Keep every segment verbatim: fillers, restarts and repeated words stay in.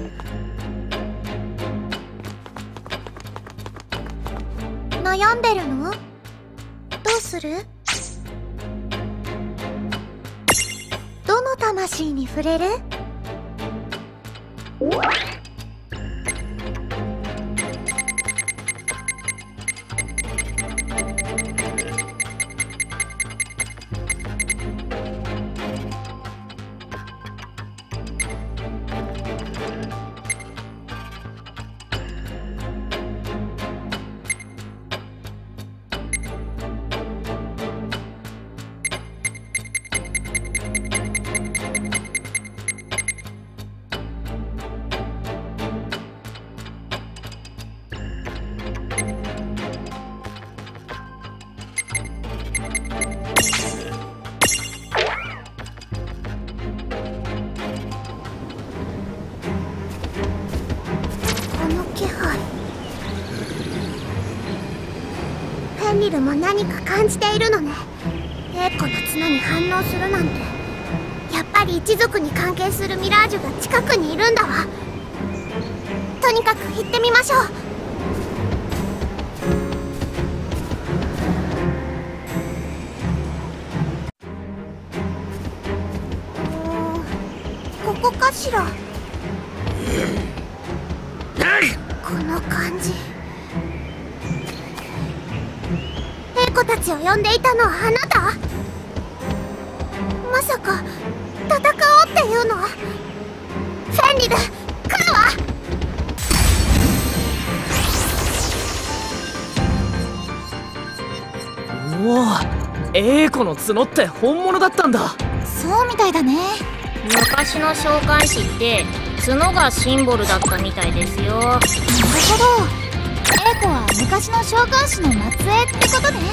悩んでるの？どうする？どの魂に触れる？フェンリルも何か感じているのね。エーコの角に反応するなんて、やっぱり一族に関係するミラージュが近くにいるんだわ。とにかく行ってみましょう。ここかしら。この感じ。エーコたちを呼んでいたのはあなた？まさか戦おうっていうの？フェンリル、来るわ！ おお、エーコの角って本物だったんだ。 そうみたいだね。 昔の召喚師って角がシンボルだったみたいですよ。なるほど、 エーコは昔の召喚師の末裔ってことね。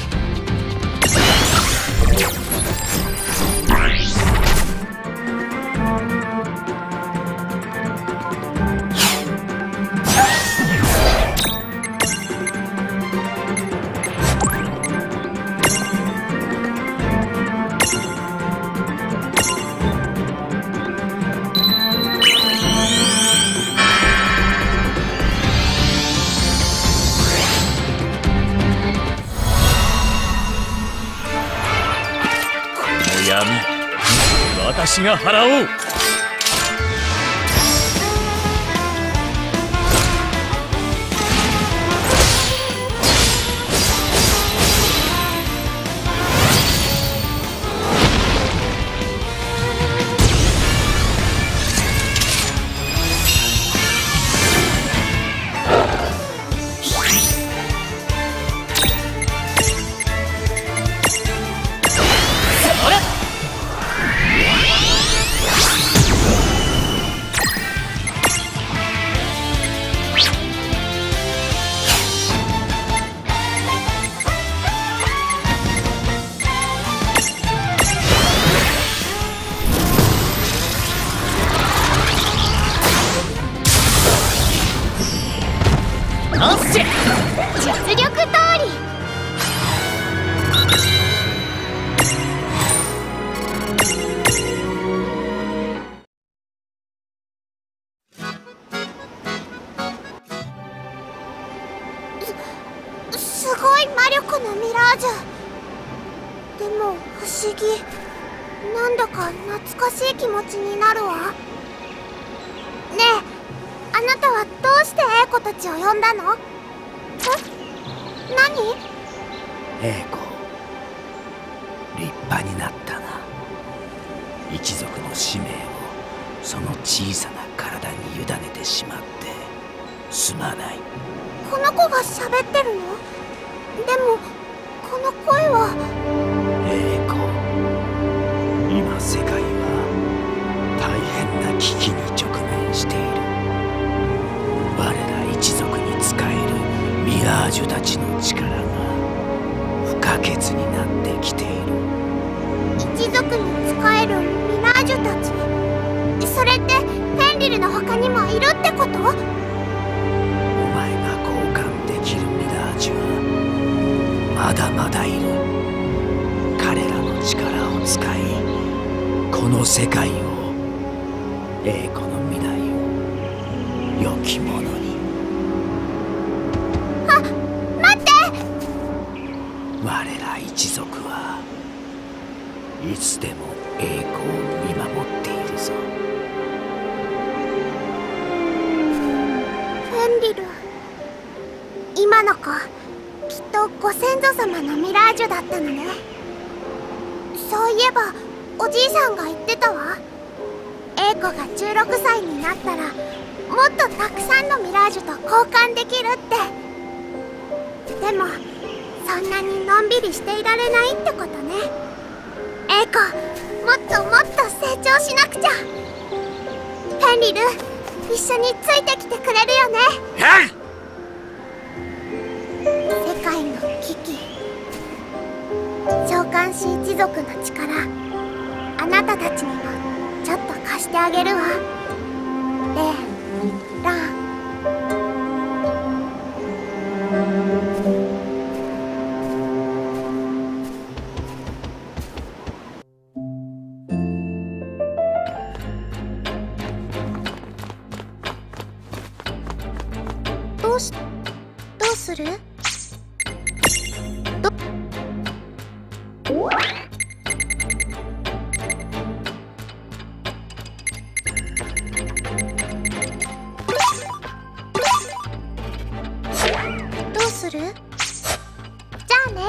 私が払おう。 実力通り。 す、すごい魔力のミラージュ。でも不思議。なんだか懐かしい気持ちになるわ。ねえ、あなたはどうしてエーコたちを呼んだの？え？何？ エーコ、立派になったな。一族の使命をその小さな体に委ねてしまってすまない。 この子が喋ってるの？でもこの声は。 エーコ、今世界は大変な危機に直面している。我ら一族に仕えるミラージュたちの力が不可欠になってきている。 一族に仕えるミラージュたち。それってフェンリルの他にもいるってこと？ お前が交換できるミラージュはまだまだいる。彼らの力を使い、この世界を、エーコの未来を良き者に。 あ、待って。 我ら一族はいつでも栄光を見守っているぞ。 フェンリル、今の子きっとご先祖様のミラージュだったのね。そういえばおじいさんが言ってたわ。エイコがじゅうろくさいになったらもっとたくさんのミラージュと交換できるって。でもそんなにのんびりしていられないってことね。エイコ、もっともっと成長しなくちゃ。フェンリル、一緒についてきてくれるよね。世界の危機、召喚師一族の力、あなたたちにもちょっと貸してあげるわ。レイ、ラン。どうし、どうする？どどうする？じゃあね。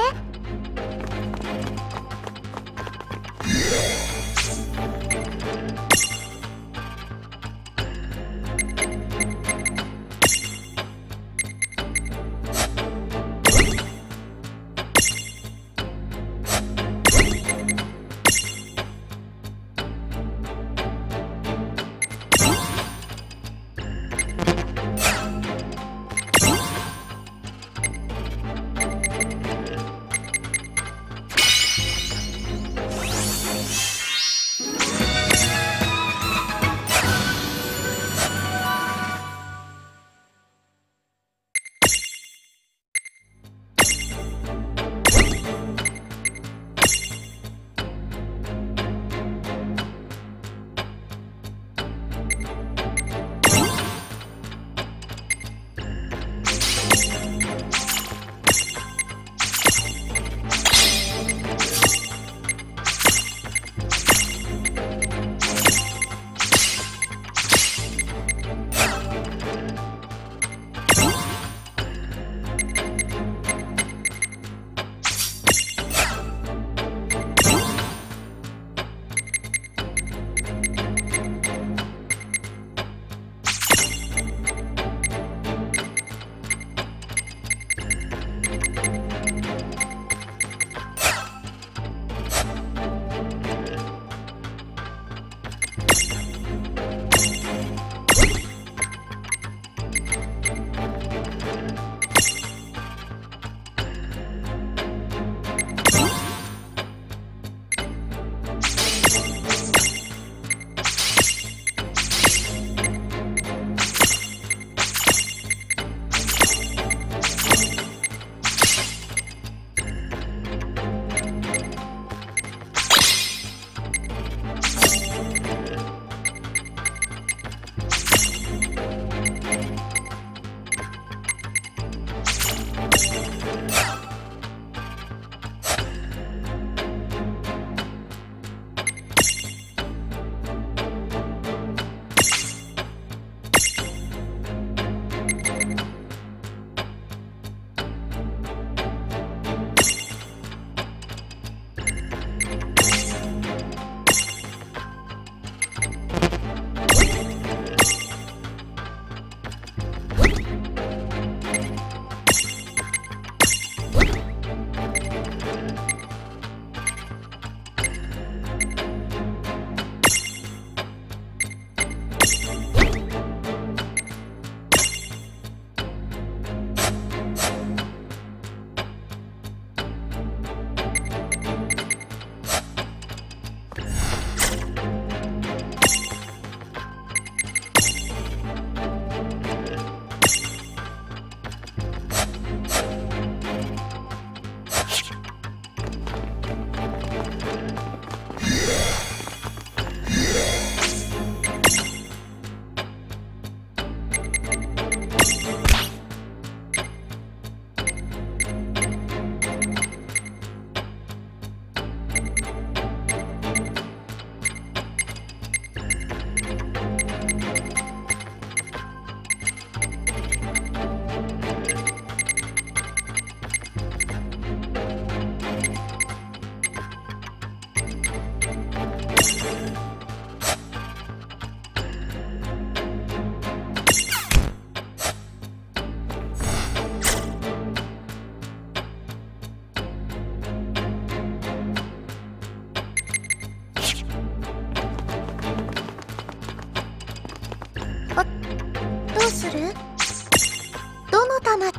どうする？どの棚？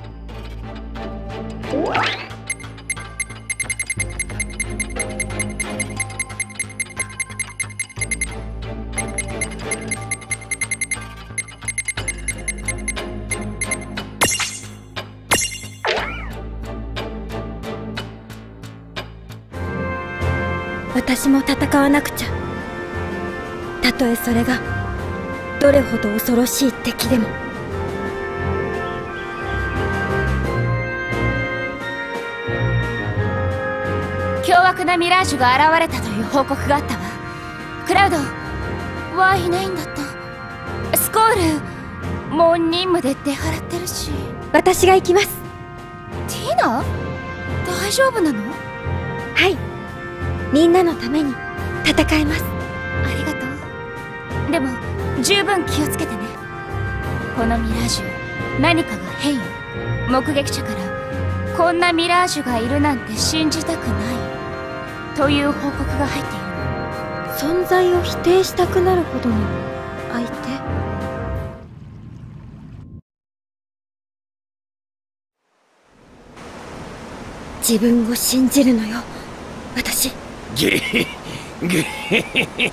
私も戦わなくちゃ。たとえそれがどれほど恐ろしい敵でも。 凶悪なミラージュが現れたという報告があったわ。クラウドはいないんだった。スコールもう任務で出払ってるし。 私が行きます。 ティナ大丈夫なの？ はい、みんなのために戦えます。 ありがとう。でも十分気をつけてね。このミラージュ何かが変よ。目撃者からこんなミラージュがいるなんて信じたくないという報告が入っているの。 存在を否定したくなるほどの相手。自分を信じるのよ、私。 ゲヘゲヘヘヘ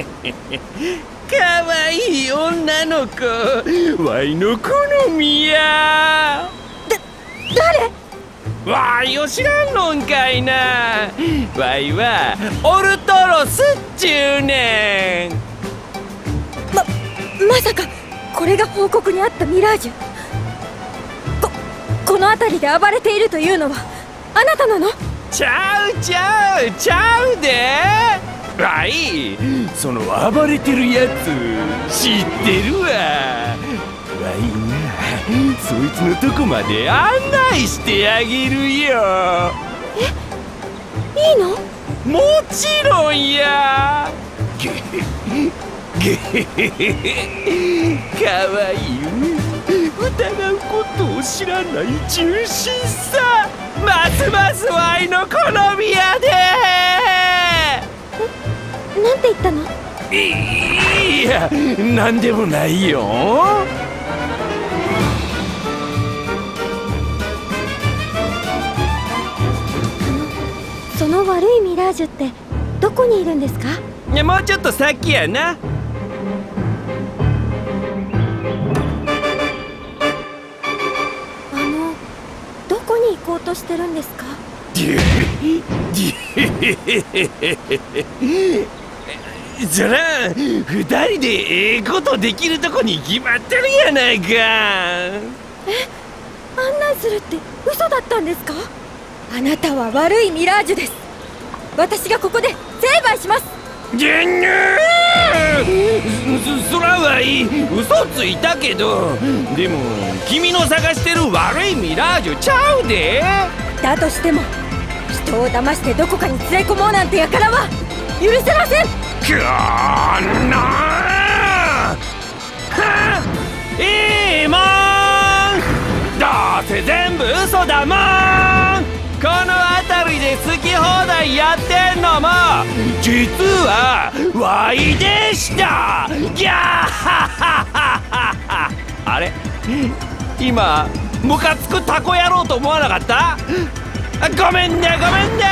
かわいい女の子、わいの好みや。 だ、誰？ わいを知らんのんかいな。わいはオルトロスっちゅうねん。 ま、まさかこれが報告にあったミラージュ。こ、この辺りで暴れているというのはあなたなの？ ちゃうちゃうちゃうで。わい、その暴れてるやつ知ってるわ。わいがそいつのとこまで案内してあげるよ。 え、いいの？ もちろんや。ゲヘゲヘヘヘかわいい。疑うことを知らない純真さ、ますますわいの好みやで。 なんて言ったの？ いや、なんでもないよ。 その悪いミラージュってどこにいるんですか？ いや、もうちょっと先やな。 あの、どこに行こうとしてるんですか？ そら二人でええことできるとこに決まってるやないか。 え、案内するって嘘だったんですか？あなたは悪いミラージュです。私がここで成敗します。 ゲンヌー、そ、そらはいい嘘ついたけど、でも君の探してる悪いミラージュちゃうで。 だとしても人を騙してどこかに連れ込もうなんてやからは許せません。 くーなはっ、いいもん。どうせ全部嘘だもん。この辺りで好き放題やってんのも実はワイでした。ギャーハハハハ。あれ、今ムカつくタコやろうと思わなかった？ごめんねごめんね。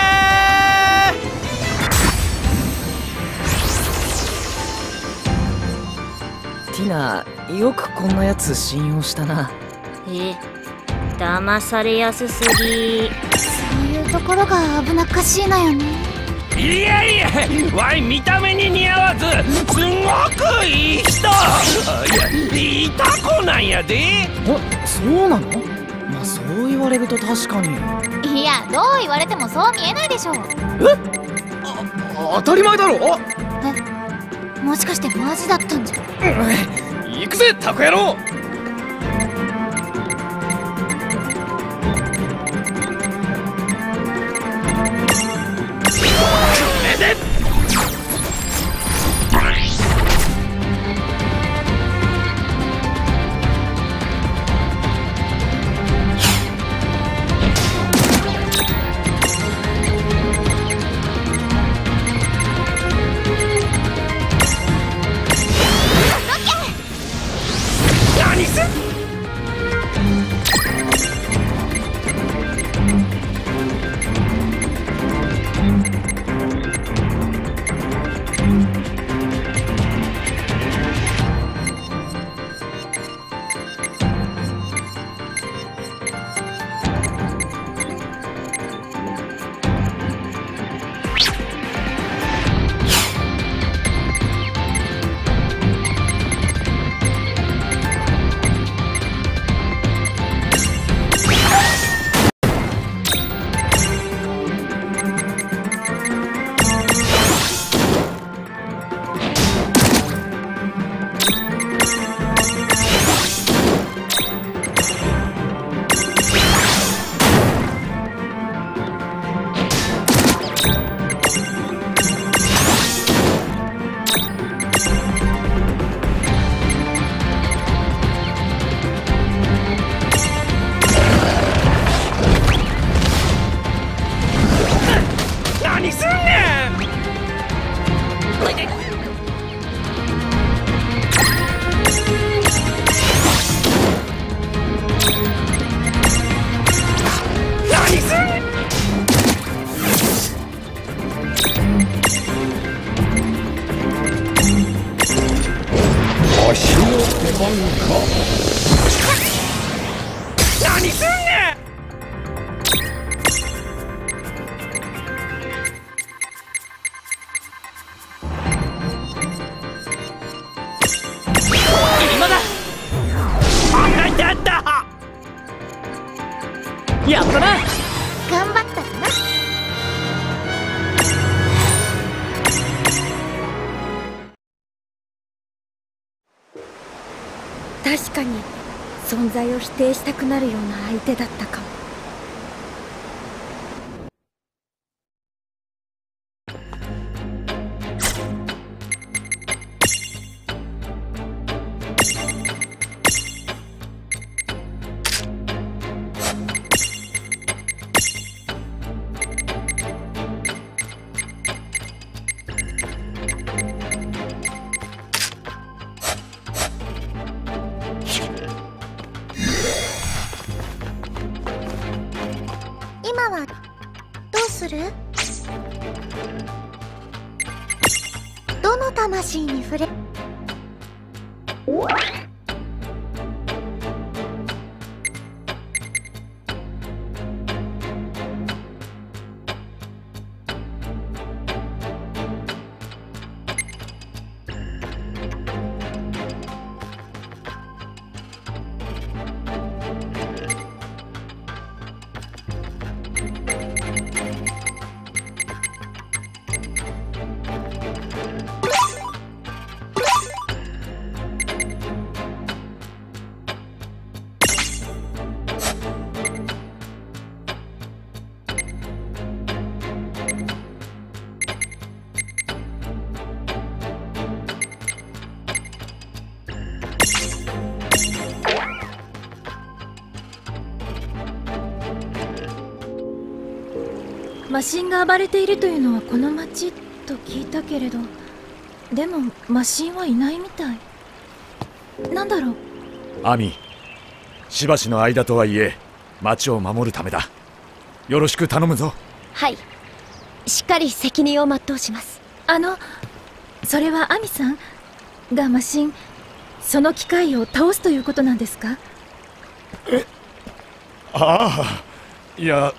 ティナ、よくこんなやつ信用したな。 え、騙されやすすぎ。 そういうところが危なっかしいのよね。 いやいや、わい見た目に似合わずすごくいい人。いや、いいタコなんやで。 あ、そうなの？まあそう言われると確かに。 いや、どう言われてもそう見えないでしょ。 え？あ、当たり前だろ。 え、もしかしてマジだったんじゃ。 うん、行くぜタコ野郎。 何すんねん。 今だ。 あんたったやったな。 頑張ったかな。 確かに存在を否定したくなるような相手だったかも。 今はどうする？どの魂に触れマシンが暴れているというのはこの町と聞いたけれど、でもマシンはいないみたい。なんだろう。 アミ、しばしの間とはいえ町を守るためだ。よろしく頼むぞ。 はい、しっかり責任を全うします。 あのそれはアミさんがマシン、その機械を倒すということなんですか？ え、ああ、いや、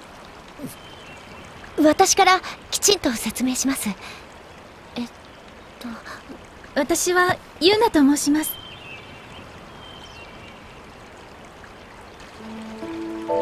私からきちんと説明します。えっと私はユーナと申します。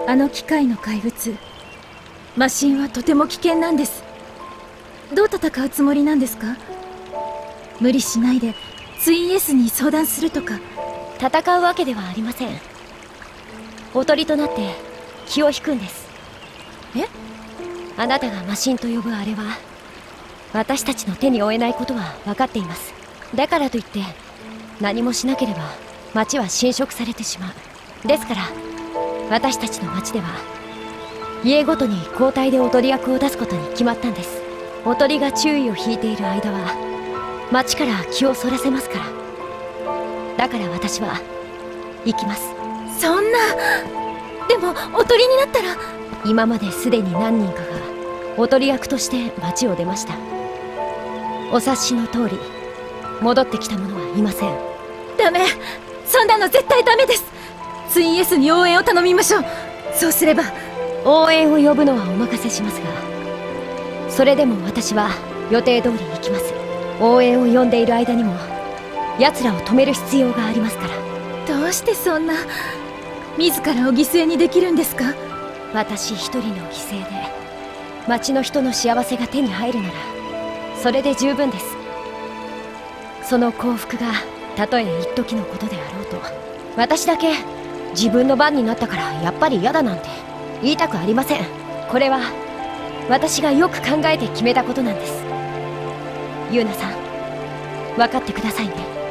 あの機械の怪物マシンはとても危険なんです。どう戦うつもりなんですか？無理しないでツイン エス に相談するとか。 戦うわけではありません。おとりとなって気を引くんです。 え？ あなたがマシンと呼ぶあれは私たちの手に負えないことは分かっています。だからといって何もしなければ町は侵食されてしまう。ですから私たちの町では家ごとに交代で踊り役を出すことに決まったんです。おとりが注意を引いている間は町から気をそらせますから。だから私は行きます。 そんな。でもおとりになったら。 今まですでに何人かがおとり役として町を出ました。お察しの通り戻ってきた者はいません。 ダメ、そんなの絶対ダメです。ツイン エス に応援を頼みましょう。そうすれば。 応援を呼ぶのはお任せしますが、それでも私は予定通り行きます。応援を呼んでいる間にも奴らを止める必要がありますから。 どうしてそんな自らを犠牲にできるんですか？ 私一人の犠牲で町の人の幸せが手に入るならそれで十分です。その幸福がたとえ一時のことであろうと、私だけ自分の番になったからやっぱり嫌だなんて言いたくありません。これは私がよく考えて決めたことなんです。ユーナさん、分かってくださいね。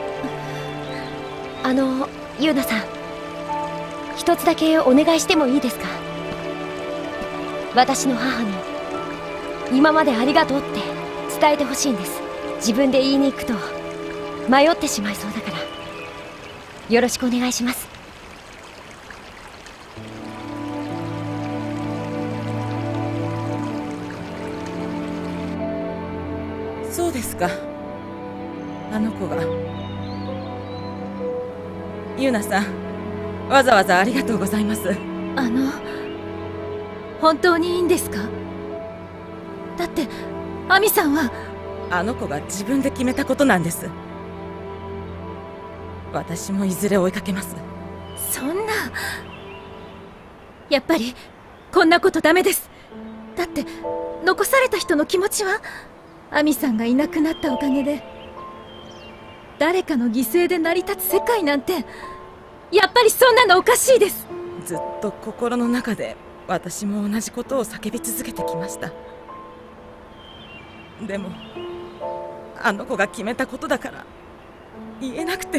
あのユーナさん、一つだけお願いしてもいいですか？私の母に今までありがとうって伝えてほしいんです。自分で言いに行くと迷ってしまいそうだから、よろしくお願いします。 そうですか。あの子が。ユーナさん、わざわざありがとうございます。 あの本当にいいんですか？だってアミさんは。 あの子が自分で決めたことなんです。私もいずれ追いかけます。 そんな。やっぱりこんなことダメです。だって残された人の気持ちは、アミさんがいなくなったおかげで誰かの犠牲で成り立つ世界なんて、やっぱりそんなのおかしいです。 ずっと心の中で私も同じことを叫び続けてきました。でもあの子が決めたことだから言えなくて。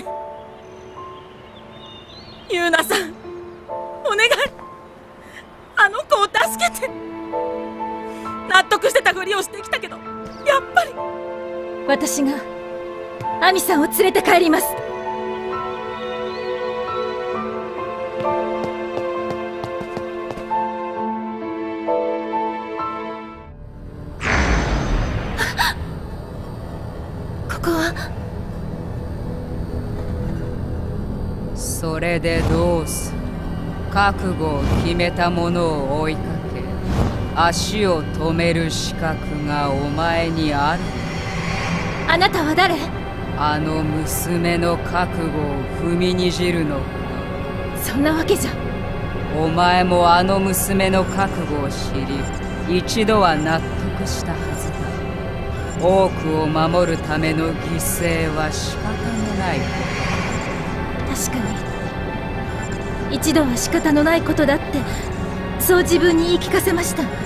ユーナさん、お願い、あの子を助けて。納得してたふりをしてきたけど、やっぱり。 私がアミさんを連れて帰ります。ここは。 それでどうする？覚悟を決めたものを追いかけ、足を止める資格がお前にある。 あなたは誰？ あの娘の覚悟を踏みにじるのか。 そんなわけじゃ。 お前もあの娘の覚悟を知り、一度は納得したはずだ。多くを守るための犠牲は仕方のないこと。 確かに一度は仕方のないことだって、そう自分に言い聞かせました。で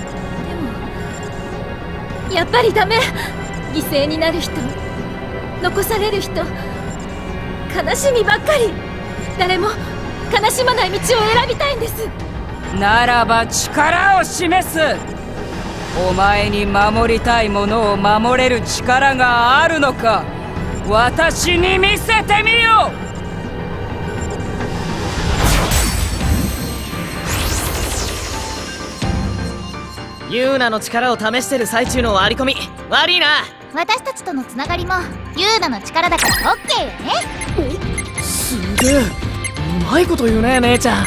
もやっぱりダメ。犠牲になる人、残される人、悲しみばっかり。誰も悲しまない道を選びたいんです。 ならば力を示す。お前に守りたいものを守れる力があるのか、私に見せてみよう。 ユーナの力を試してる最中の割り込み悪いな。 私たちとのつながりもユーナの力だからオッケーよね。 すげえ、うまいこと言うね姉ちゃん。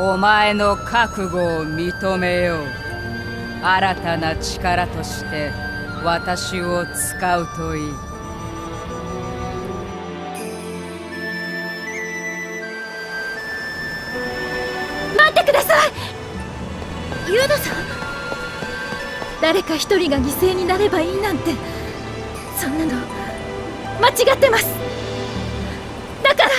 お前の覚悟を認めよう。新たな力として私を使うといい。 待ってください。ユーダさん、誰か一人が犠牲になればいいなんて、そんなの間違ってます。だから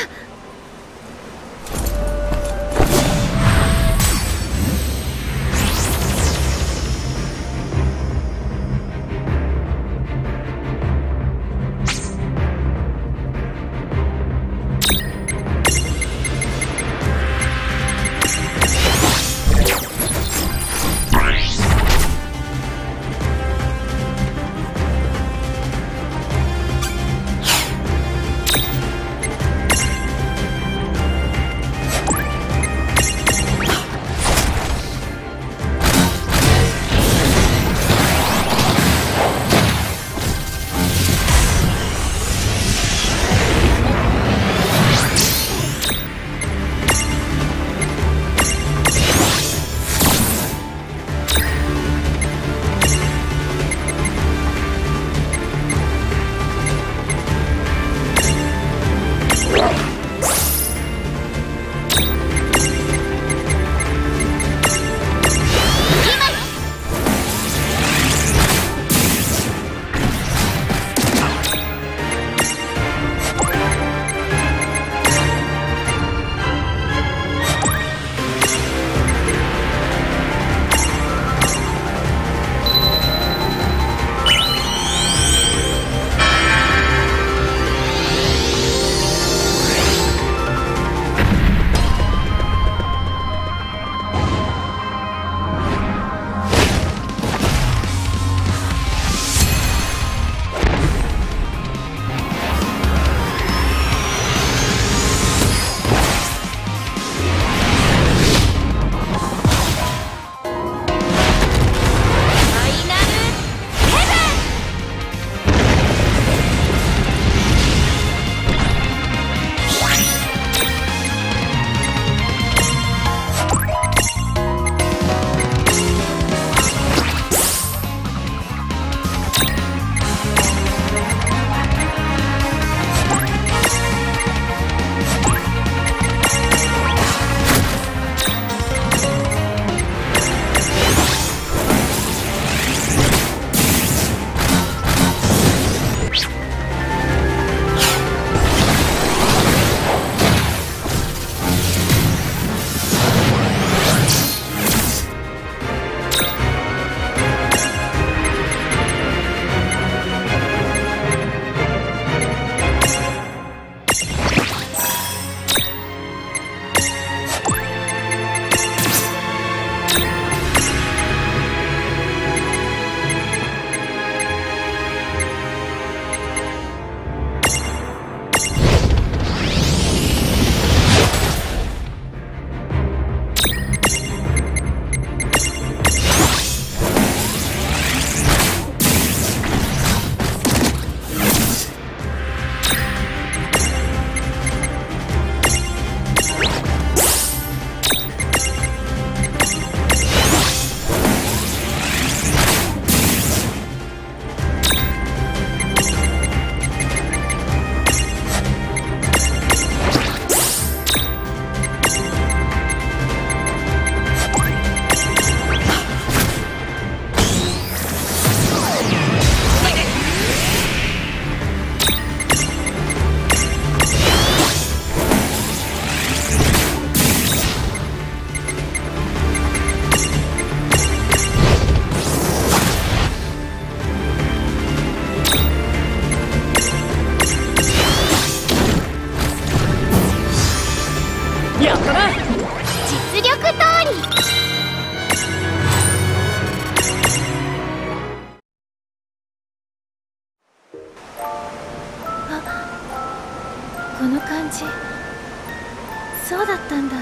この感じ、そうだったんだ。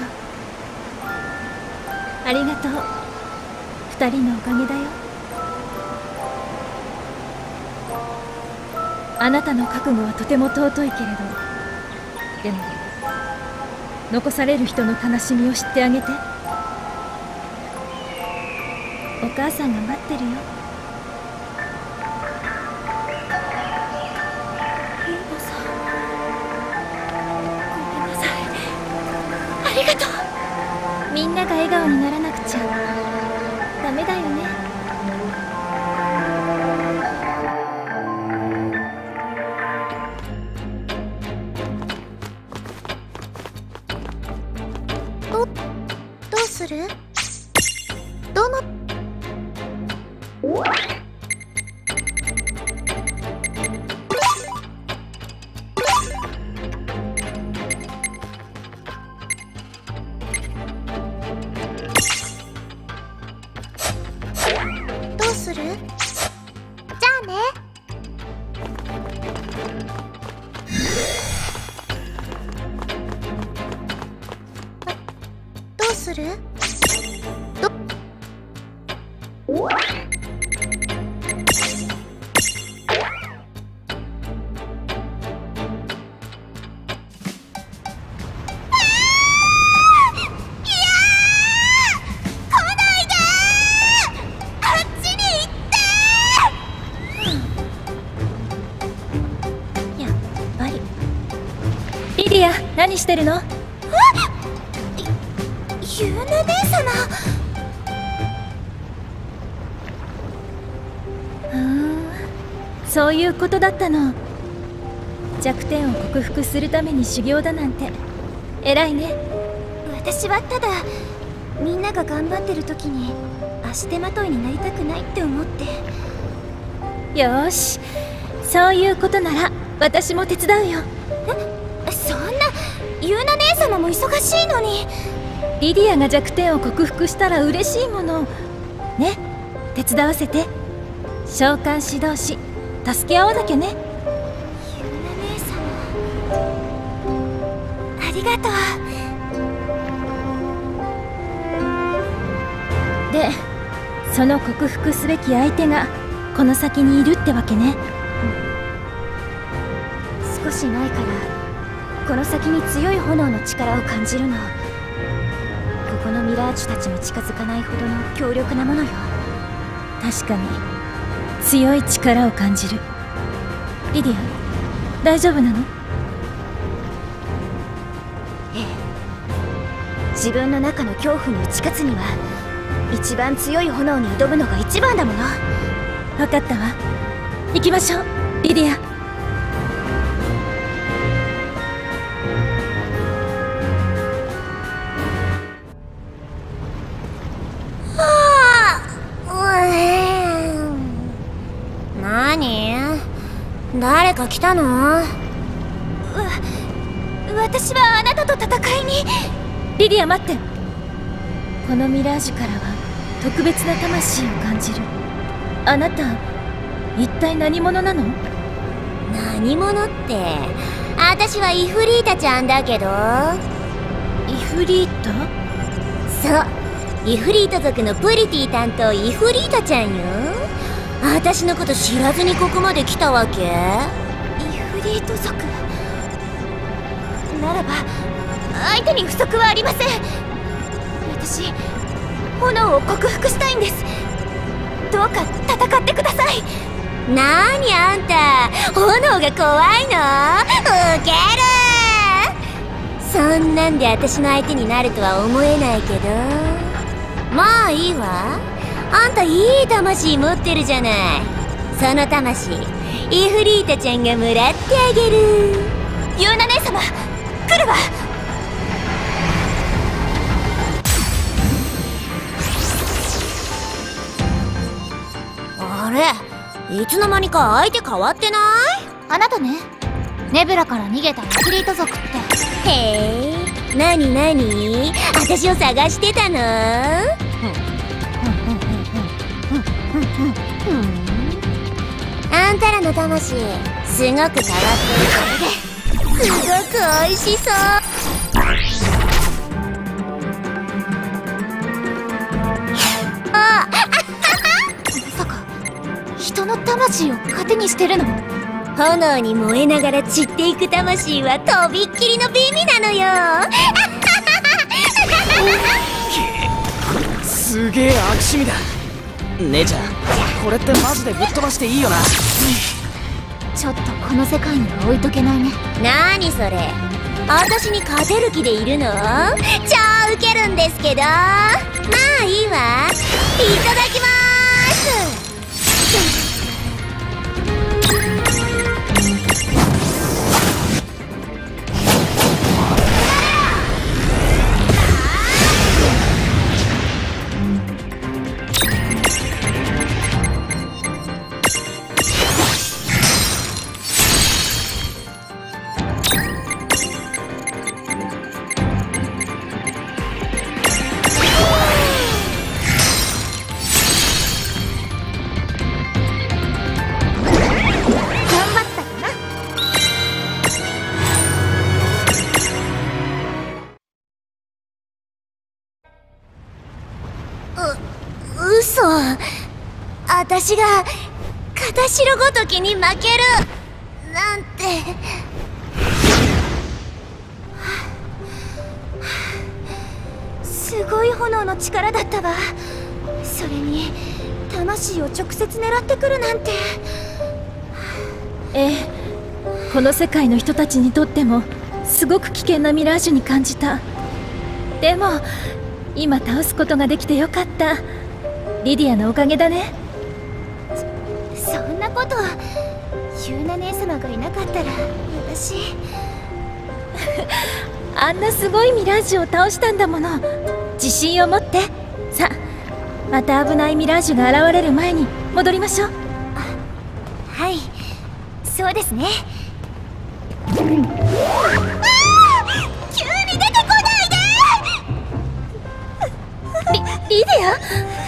ありがとう。二人のおかげだよ。あなたの覚悟はとても尊いけれど、でも残される人の悲しみを知ってあげて。 お母さんが待ってるよ。 ユーナさん、ごめんなさい。ありがとう。 みんなが笑顔にならなくちゃダメだよね。 どどうする？どのどうする？じゃあね。どうする？どリディア、何してるの？ ユーナ姉様。 ふーん、そういうことだったの。弱点を克服するために修行だなんて偉いね。 私はただみんなが頑張ってる時に足手まといになりたくないって思って。 よーし、そういうことなら私も手伝うよ。 え、そんな、ユーナ姉様も忙しいのに。 リディアが弱点を克服したら嬉しいものね。手伝わせて。召喚士同士助け合わなきゃね。 ユーナ姉様、ありがとう。で、その克服すべき相手がこの先にいるってわけね。 少し前からこの先に強い炎の力を感じるの。ここのミラージュたちも近づかないほどの強力なものよ。 確かに強い力を感じる。リディア、大丈夫なの？ ええ、自分の中の恐怖に打ち勝つには一番強い炎に挑むのが一番だもの。 分かったわ。行きましょう、リディア。 誰か来たの？わ、私はあなたと戦いに。 リディア、待って。このミラージュからは特別な魂を感じる。あなた一体何者なの？ 何者って、私はイフリータちゃんだけど。 イフリータ？ そう、イフリート族のプリティ担当イフリータちゃんよ。私のこと知らずにここまで来たわけ？イフリート族ならば相手に不足はありません。私、炎を克服したいんです。どうか戦ってください。なーにあんた、炎が怖いの？ウケる。そんなんで私の相手になるとは思えないけど、まあいいわ。あんたいい魂持ってるじゃない。その魂、イフリータちゃんがもらってあげる。ユーナ姉様、来るわ。あれ、いつの間にか相手変わってない？ あなたね、ネブラから逃げたイフリート族って。 へえ、なになに、私を探してたの？あんたらの魂、すごく変わってるからですごく美味しそう。あまさか人の魂を糧にしてるの？ 炎に燃えながら散っていく魂はとびっきりの美味なのよ。 すげえ悪趣味だ。 姉ちゃん、これってマジでぶっ飛ばしていいよな。 ちょっとこの世界には置いとけないね。 なーにそれ、私に勝てる気でいるの？超ウケるんですけど。まあいいわ、いただきまーす。嘘、私が片白ごときに負けるなんて。すごい炎の力だったわ。それに魂を直接狙ってくるなんて。 ええ、この世界の人たちにとってもすごく危険なミラージュに感じた。でも今倒すことができてよかった。リディアのおかげだね。 そ、そんなこと、ユーナ姉様がいなかったら私あんなすごいミラージュを倒したんだもの。自信を持って。さあ、また危ないミラージュが現れる前に戻りましょう。 はい、そうですね。あー、急に出てこないで。 リ、リディ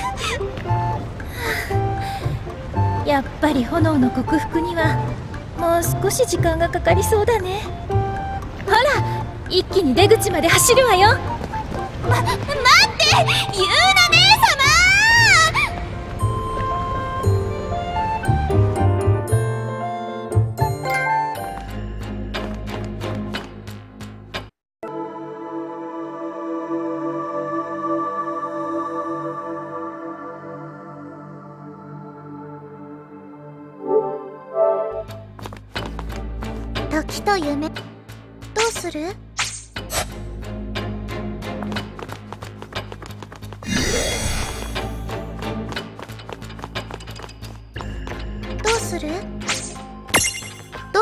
アやっぱり炎の克服にはもう少し時間がかかりそうだね。ほら、一気に出口まで走るわよ。 ま、待って、ユーナ姉様。時と夢、どうする？どうする？ど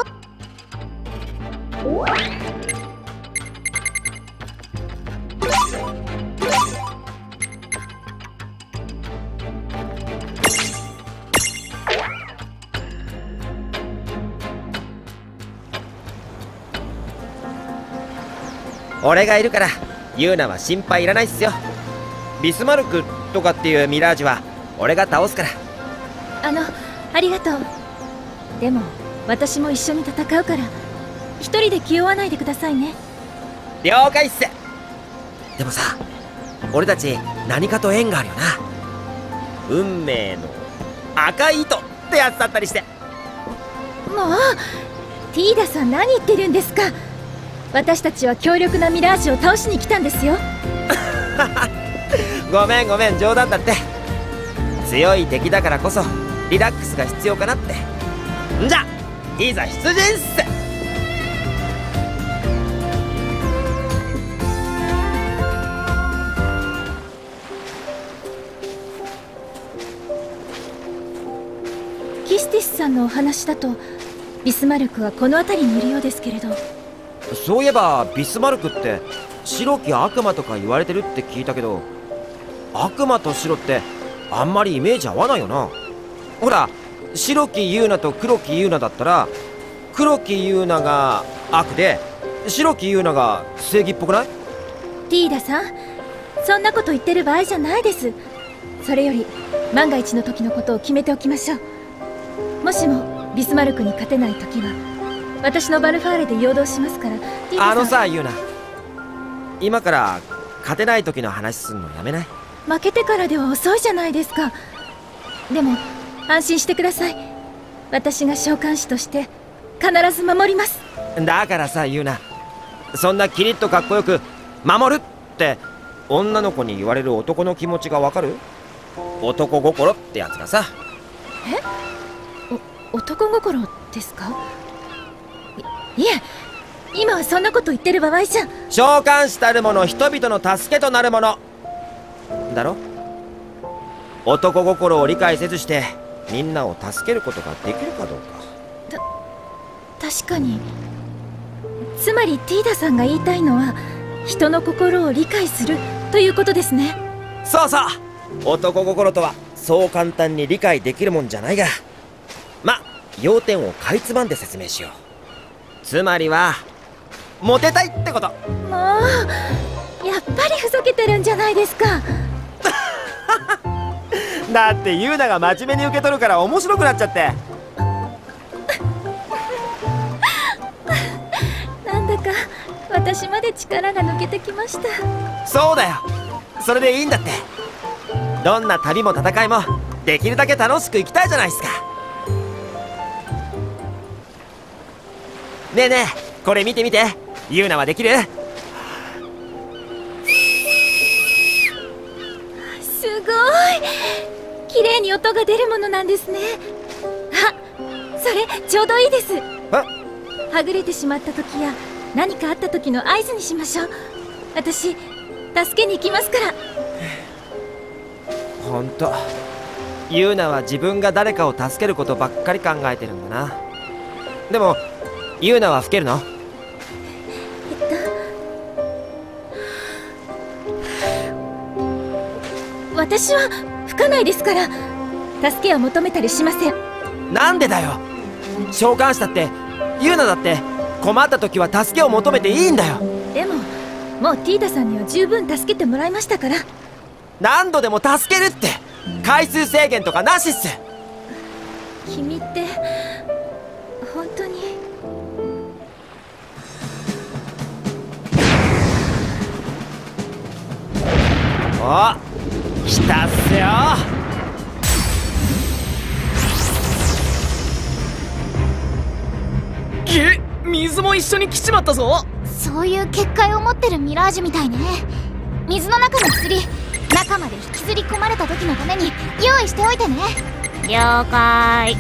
俺がいるからユーナは心配いらないっすよ。ビスマルクとかっていうミラージュは俺が倒すから。 あの、ありがとう。でも私も一緒に戦うから一人で気負わないでくださいね。 了解っす。でもさ、俺たち何かと縁があるよな。運命の赤い糸ってやつだったりして。 もうティーダさん、何言ってるんですか。私たちは強力なミラージュを倒しに来たんですよ。 ごめんごめん、冗談だって。強い敵だからこそリラックスが必要かなって。んじゃいざ出陣っす。 キスティスさんのお話だとビスマルクはこの辺りにいるようですけれど。 そういえばビスマルクって白き悪魔とか言われてるって聞いたけど、悪魔と白ってあんまりイメージ合わないよな。ほら、白きユーナと黒きユーナだったら黒きユーナが悪で白きユーナが正義っぽくない？ ティーダさん、そんなこと言ってる場合じゃないです。それより万が一の時のことを決めておきましょう。もしもビスマルクに勝てない時は私のバルファーレで陽動しますから。 あのさ、ユーナ、今から勝てない時の話すんのやめない？ 負けてからでは遅いじゃないですか。でも安心してください。私が召喚師として必ず守ります。 だからさ、ユーナ、そんなキリッとかっこよく守るって女の子に言われる男の気持ちがわかる？ 男心ってやつがさ。 え？お男心ですか？いいえ、今はそんなこと言ってる場合じゃ。 召喚師たる者、人々の助けとなるものだろ。男心を理解せずしてみんなを助けることができるかどうか。 確かに。つまりティーダさんが言いたいのは人の心を理解するということですね。 そうそう、男心とはそう簡単に理解できるもんじゃないが、ま、要点をかいつまんで説明しよう。つまりはモテたいってこと。 もうやっぱりふざけてるんじゃないですか。 だってユーナが真面目に受け取るから面白くなっちゃって。 なんだか私まで力が抜けてきました。 そうだよ、それでいいんだって。どんな旅も戦いもできるだけ楽しく生きたいじゃないですか。ねえねえ、これ見て見て、ユーナはできる？ すごい綺麗に音が出るものなんですね。あ、それちょうどいいです。はぐれてしまった時や何かあった時の合図にしましょう。私助けに行きますから。 ほんと、ユーナは自分が誰かを助けることばっかり考えてるんだな。でもユーナは吹けるの？ 私は吹かないですから。助けを求めたりしません。 なんでだよ。召喚師だってユーナだって困った時は助けを求めていいんだよ。 でももうティーダさんには十分助けてもらいましたから。 何度でも助けるって、回数制限とかなしっす。 君って本当に。 お、来たっすよ。 げ、水も一緒に来ちまったぞ。 そういう結界を持ってるミラージュみたいね。水の中の薬、中まで引きずり込まれた時のために用意しておいてね。 了解。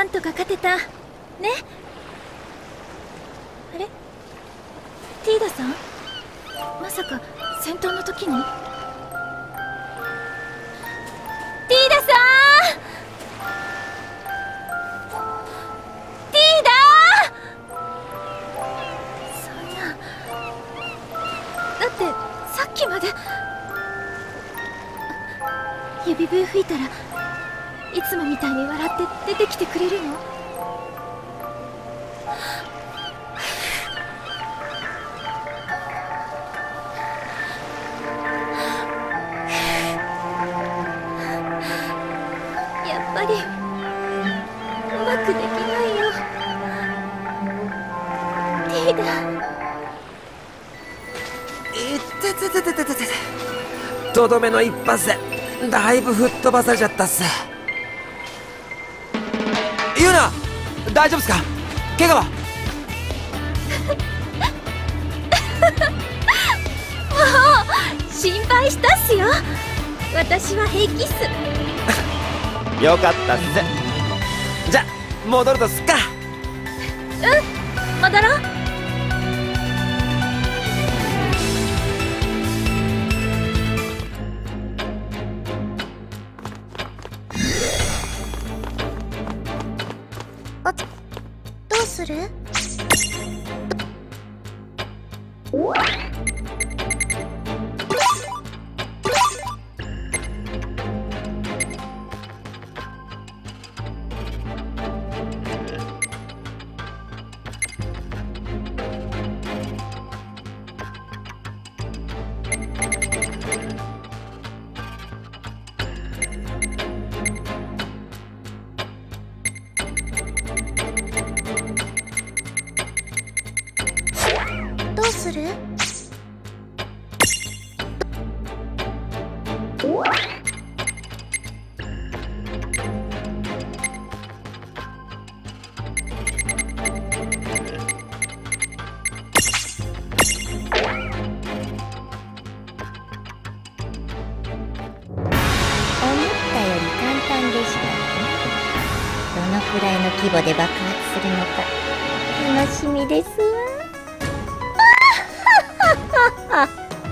なんとか勝てたね。あれ、ティーダさん、まさか戦闘の時に。ティーダさん、ティーダー。そんな、だってさっきまで。指笛吹いたらいつもみたいに笑って出てきてくれるの？やっぱりうまくできないよ、ティーダ。 いっててててててて、とどめの一発でだいぶ吹っ飛ばされちゃったっす。ユウナ、大丈夫っすか？怪我は？ もう心配したっすよ。私は平気っす。 よかったっす。じゃ戻るとすっか。 うん、戻ろう。 どうする？どうする？ どのくらいの規模で爆発するのか楽しみですわ。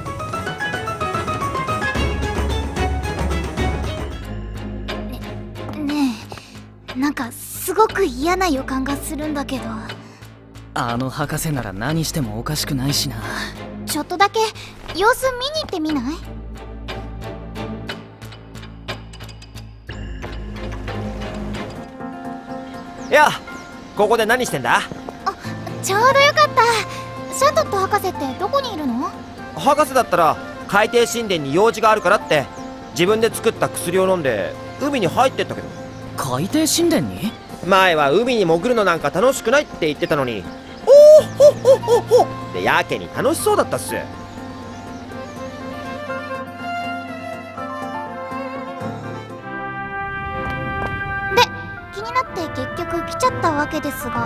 ねえ、なんかすごく嫌な予感がするんだけど。 あの博士なら何してもおかしくないしな。 ちょっとだけ様子見に行ってみない？ いや、ここで何してんだ？ ちょうどよかった。シャトット博士ってどこにいるの？ 博士だったら海底神殿に用事があるからって自分で作った薬を飲んで海に入ってったけど。 海底神殿に？ 前は海に潜るのなんか楽しくないって言ってたのに、おーほほほほってやけに楽しそうだったっす。 で、気になって結局来ちゃったわけですが。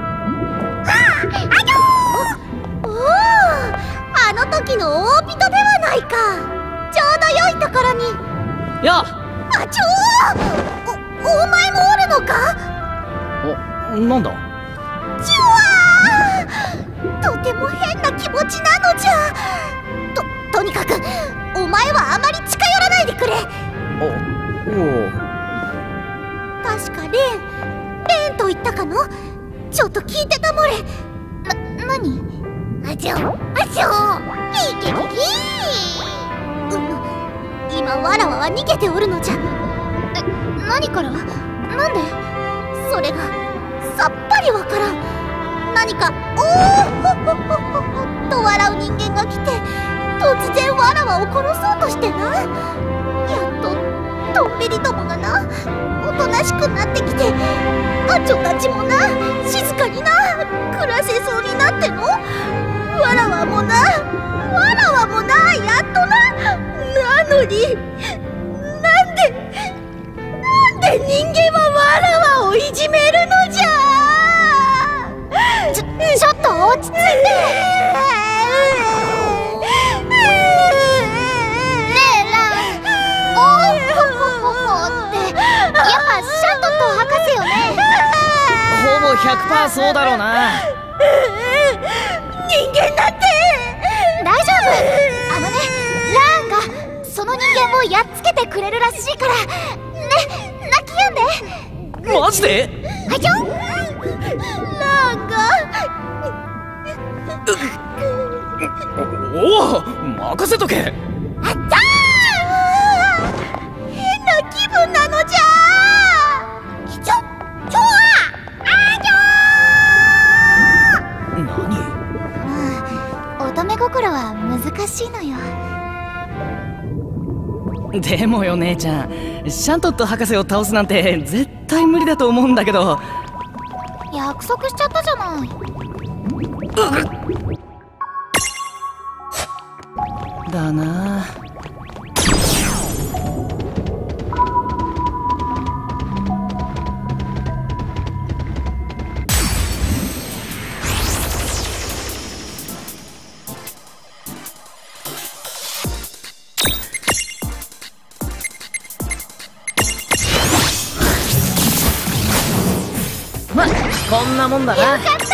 おお、あの時の大人ではないか。ちょうど良いところに。 やあ、 あちょー、お、お前もおるのか？ お、なんだ？ ちゅわー、とても変な気持ちなのじゃ。と、とにかくお前はあまり近寄らないでくれ。 お、おお。 確かレン、レンと言ったかの？ちょっと聞いてたもれ。 な、なに？ あちょ、あちょ、いけけけー。うむ、今わらわは逃げておるのじゃ。 え、何から？なんで？ それがさっぱりわからん。何か「おーほほほほほ」と笑う人間が来て、突然わらわを殺そうとしてな。やっとトンベリどもがな、おとなしくなってきて、アチョたちもな、静かにな暮らせそうになっての。わらわもな、わらわもな、やっとな。なのになんでなんで人間はわらわをいじめるのじゃ。 ちょ、ちょっと落ち着いて。ねえラン、おーほほほほってやっぱシャトット博士よね。 ひゃくパーセント そうだろうな。 人間だって大丈夫。あのね、ラーンがその人間をやっつけてくれるらしいからね、泣き止んで。 マジで？ はいよ。 ラーンがおお、任せとけ。 あったー、変な気分なのじゃー。ちょ、ちょあーにょ何？ うん、乙女心は難しいのよ。 でもよ姉ちゃん、シャントット博士を倒すなんて絶対無理だと思うんだけど。 約束しちゃったじゃない。 だな。ま、こんなもんだな。 よかった。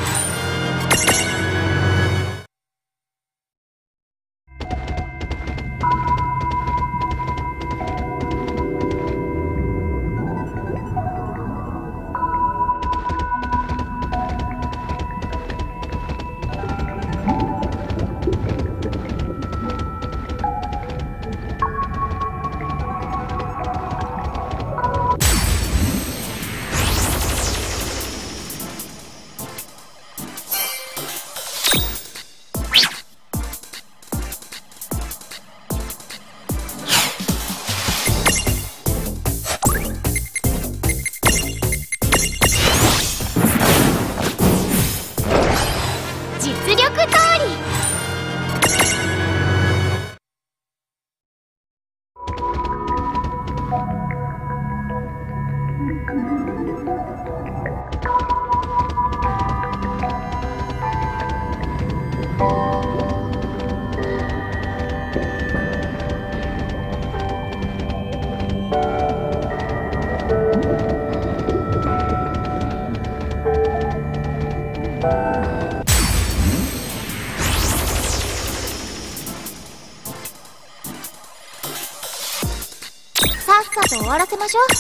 さっさと終わらせましょう。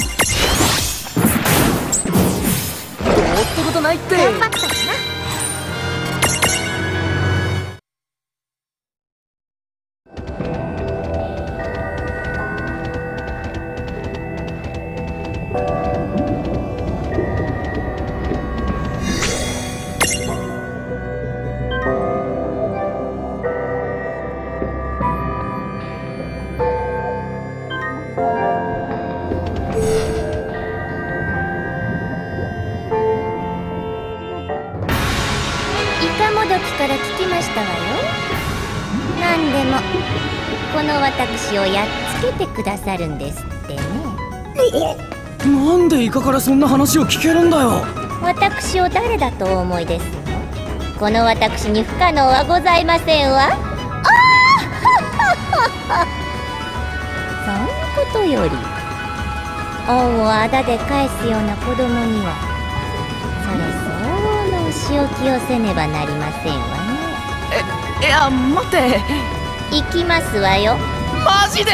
どうってことないって。 頑張ったかな。 から聞きましたわよ。何でもこの私をやっつけてくださるんですってね。 なんでイカからそんな話を聞けるんだよ。 私を誰だとお思いですの？この私に不可能はございませんわ。ああそんなことより恩をあだで返すような子供にはそれ相応のお仕置きをせねばなりませんわね。 え、いや待って。 行きますわよ。 マジで？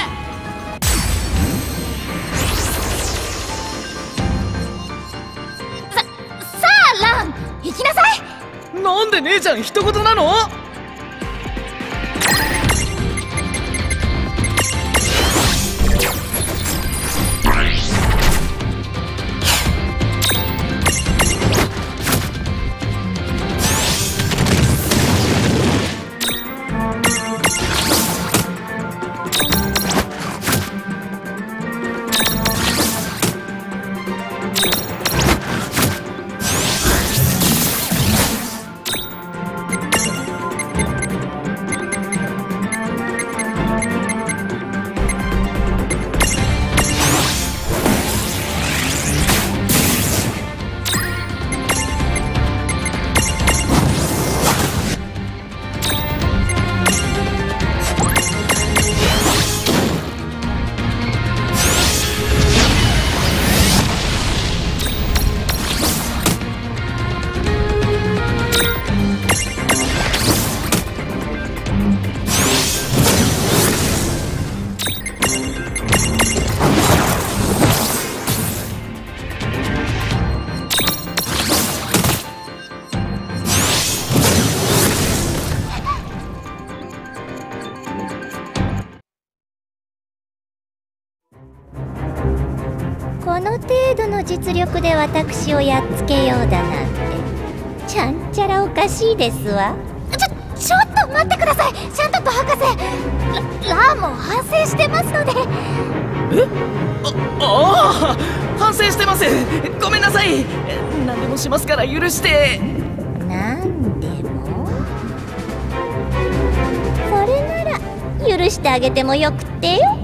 さ、さあラン、行きなさい。 なんで姉ちゃん一言なの？ の程度の実力で私をやっつけようだなんてちゃんちゃらおかしいですわ。 ちょちょっと待ってください、シャントット博士。ララーも反省してますので。 えあああ反省してます。ごめんなさい。何でもしますから許して。 なんでもそれなら許してあげてもよくってよ。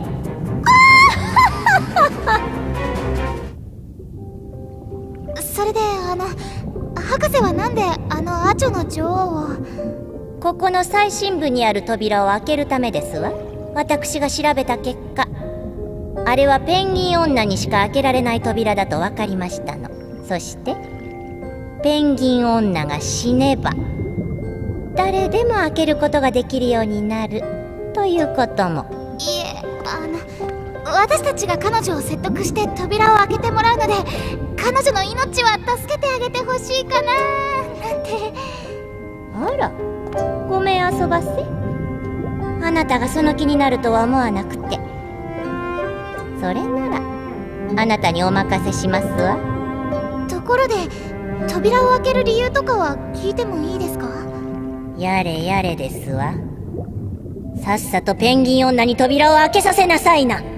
それであの博士はなんであのアチョの女王を。 ここの最深部にある扉を開けるためですわ。私が調べた結果、あれはペンギン女にしか開けられない扉だと分かりましたの。そしてペンギン女が死ねば誰でも開けることができるようになるということも。 いえ、あの私たちが彼女を説得して扉を開けてもらうので、彼女の命は助けてあげてほしいかななんて。 あら、ごめん遊ばせ。あなたがその気になるとは思わなくて、それならあなたにお任せしますわ。 ところで扉を開ける理由とかは聞いてもいいですか？ やれやれですわ。さっさとペンギン女に扉を開けさせなさいな。は、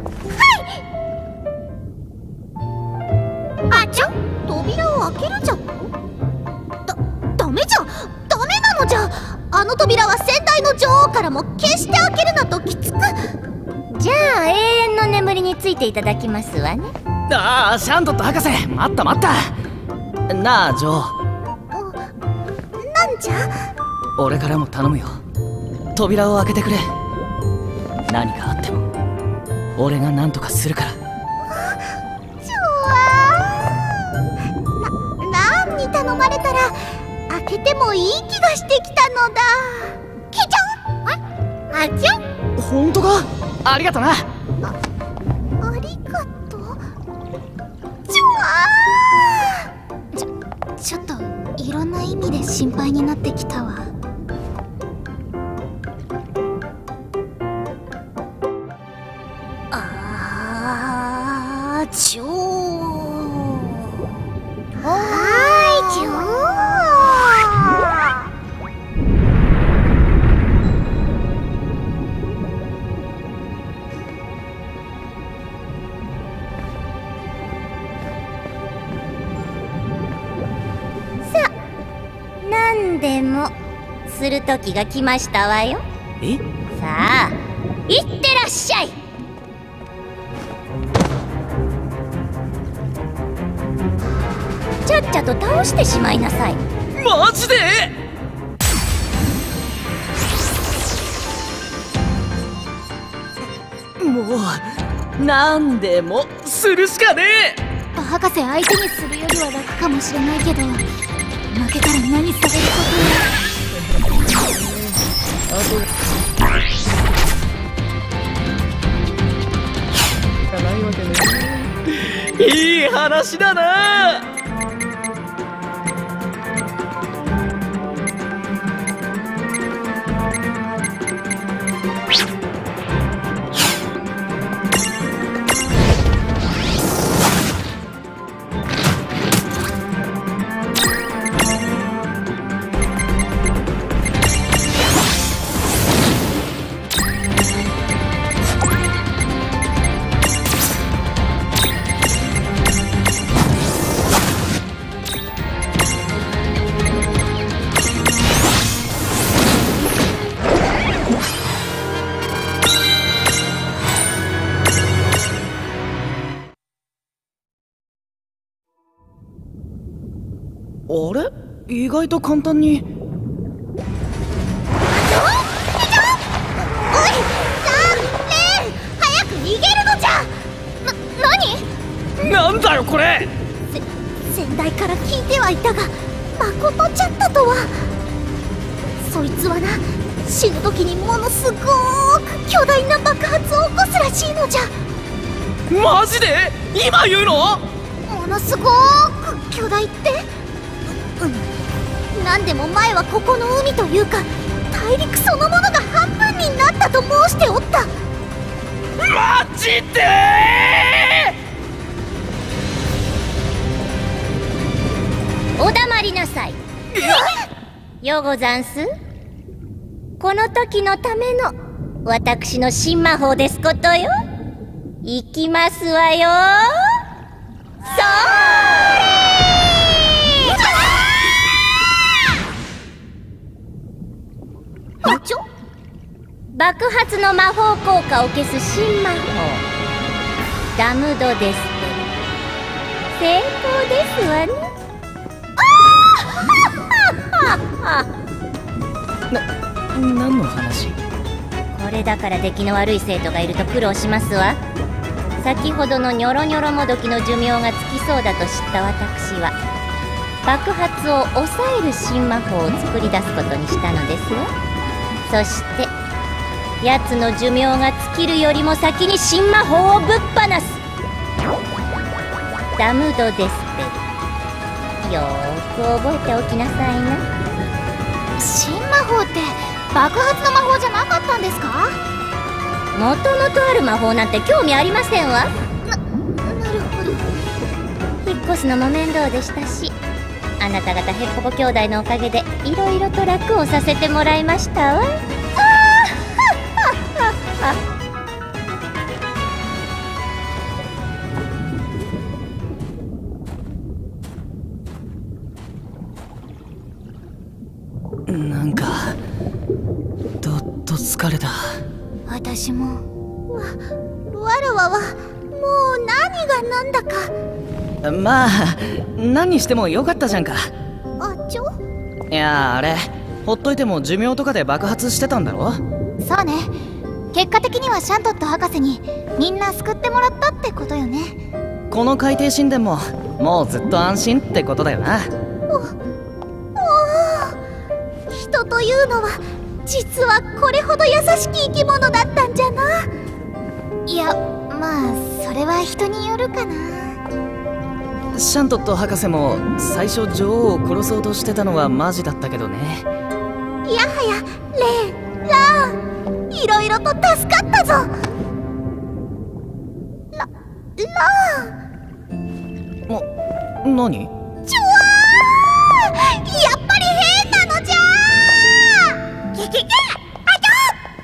はい。あちゃ、扉を開けるじゃん。だ、ダメじゃん。ダメなのじゃ。あの扉は先代の女王からも決して開けるなときつく。 じゃあ永遠の眠りについていただきますわね。 ああシャントット博士、待った待った。なあジョー。 なんじゃ。 俺からも頼むよ。扉を開けてくれ。何かあっても俺が何とかするから。 ジョー、な、ランに頼まれたら開けてもいい気がしてきたのだ。キちゃん、あ、あちゃん。 本当か？ありがとな。 あ、ありがとう。ちょ、ちょ、ちょっといろんな意味で心配になってきたわ。あー、ちょー。はーい、ちょー。 何でもする時が来ましたわよ。 え？ さあ、いってらっしゃい。ちゃっちゃと倒してしまいなさい。 マジで？もう何でもするしかねえ。 博士相手にするよりは楽かもしれないけど、負けたら何されることいい話だな。あれ？意外と簡単に。なんだよこれ。 せ先代から聞いてはいたが、まことちゃったとは。そいつはな、死ぬ時にものすごーく巨大な爆発を起こすらしいのじゃ。 マジで？今言うの？ ものすごーく巨大って？う、うん。なんでも前はここの海というか大陸そのものが半分になったと申しておった。 マジで？ ようござんす。この時のための私の新魔法ですことよ。いきますわよ。そーれ！ちょ爆発の魔法効果を消す新魔法ダムドデスペル成功ですわね。 な、何の話？ これだから出来の悪い生徒がいると苦労しますわ。先ほどのニョロニョロもどきの寿命がつきそうだと知った私は爆発を抑える新魔法を作り出すことにしたのですわ。そして奴の寿命が尽きるよりも先に新魔法をぶっ放すダムドデスペル、よーく覚えておきなさいな。 新魔法って爆発の魔法じゃなかったんですか？ もともとある魔法なんて興味ありませんわ。 な、なるほど。 引っ越すのも面倒でしたし、あなた方ヘッポコ兄弟のおかげでいろいろと楽をさせてもらいましたわ。ああなんかどっと疲れた。 私も。わ、わらわはもう何が何だか。 まあ何にしてもよかったじゃんか。 あちょいやあれほっといても寿命とかで爆発してたんだろ。 そうね。結果的にはシャントット博士にみんな救ってもらったってことよね。 この海底神殿ももうずっと安心ってことだよな。 おお人というのは実はこれほど優しき生き物だったんじゃな。いやまあそれは人によるかな。 シャントット博士も最初女王を殺そうとしてたのはマジだったけどね。 いやはやレンラーいろいろと助かったぞ。ララーも何？ ちょわーやっぱり変なのじゃー。けけけあちょ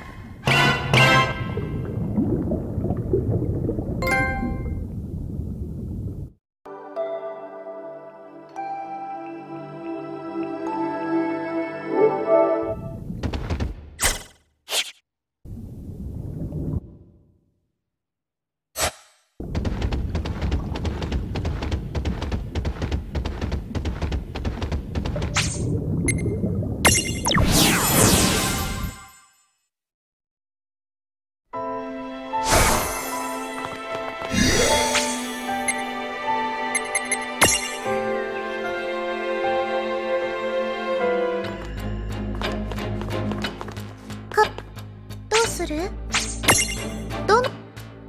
する？どの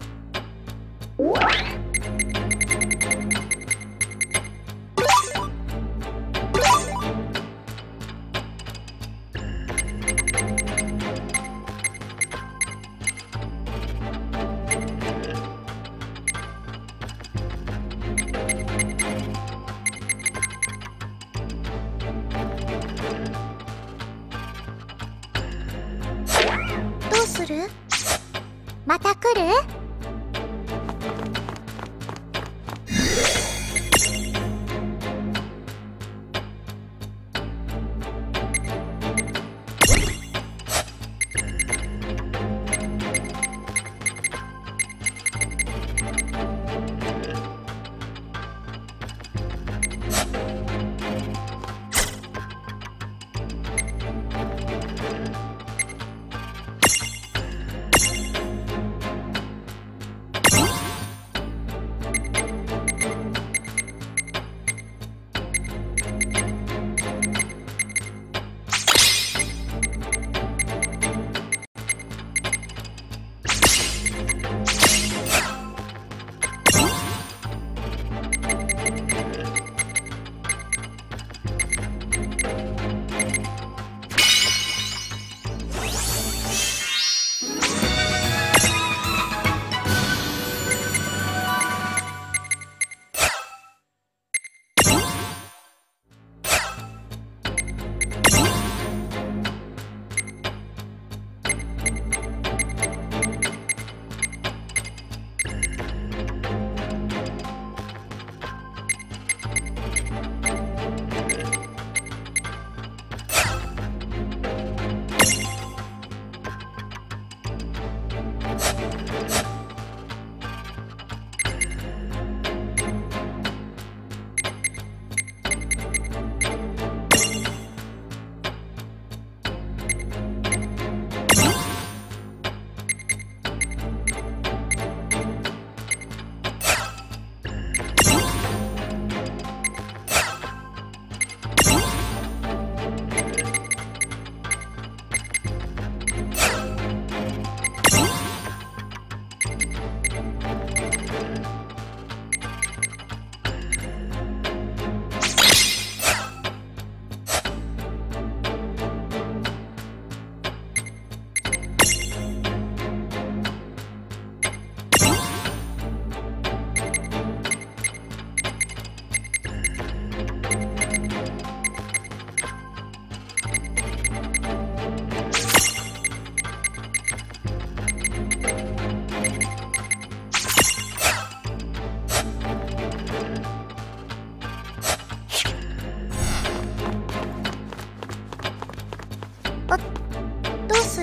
どうする？また来る？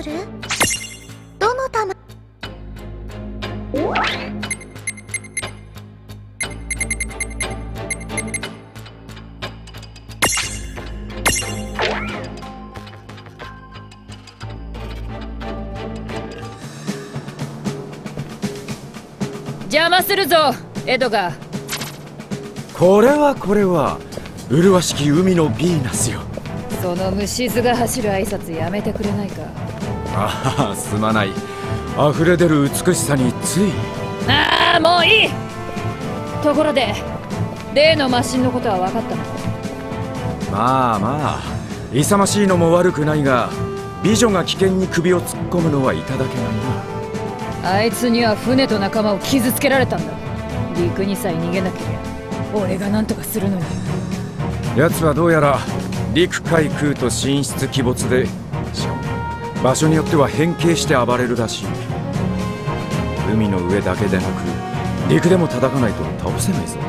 る？どの玉？ 邪魔するぞエドガー。 これはこれは麗しき海のヴィーナスよ。 その虫図が走る挨拶やめてくれないか。 ああ、すまない。溢れ出る美しさについ。 ああ、もういい。ところで例のマシンのことは分かったの？ まあまあ、勇ましいのも悪くないが、美女が危険に首を突っ込むのはいただけないな。 あいつには船と仲間を傷つけられたんだ。陸にさえ逃げなければ俺が何とかするのに。 奴はどうやら陸海空と神出鬼没で、しかも場所によっては変形して暴れるらしい。海の上だけでなく陸でも叩かないと倒せないぞ。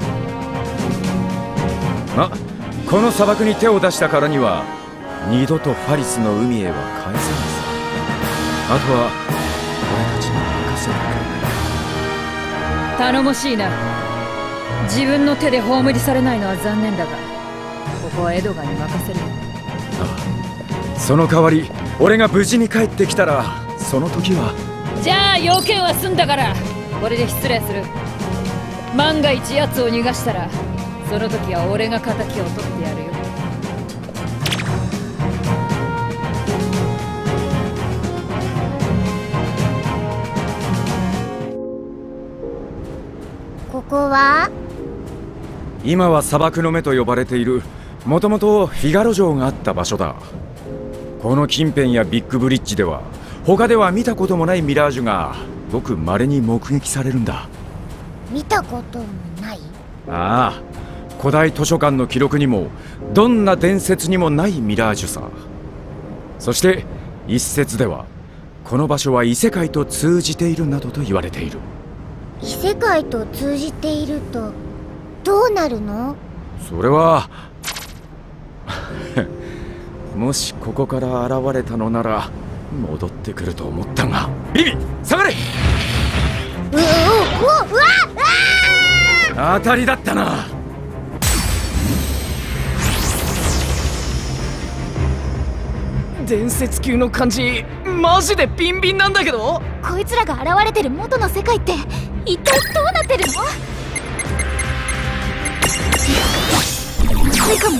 ま、この砂漠に手を出したからには二度とファリスの海へは返せないさ。あとは俺たちに任せてくれ。 頼もしいな。自分の手で葬りされないのは残念だが、ここはエドガーに任せる。 ああ、その代わり俺が無事に帰ってきたら、その時は。 じゃあ要件は済んだからこれで失礼する。万が一奴を逃がしたらその時は俺が敵を取ってやるよ。 ここは？ 今は砂漠の目と呼ばれている、もともとフィガロ城があった場所だ。この近辺やビッグブリッジでは他では見たこともないミラージュがごく稀に目撃されるんだ。 見たこともない？ ああ、古代図書館の記録にもどんな伝説にもないミラージュさ。そして一説ではこの場所は異世界と通じているなどと言われている。 異世界と通じているとどうなるの？ それはもしここから現れたのなら戻ってくると思ったが。ビビ下がれ。 うおうおうわあ当たりだったな。 伝説級の感じマジでビンビンなんだけど。 こいつらが現れてる元の世界って一体どうなってるの？近いかもね。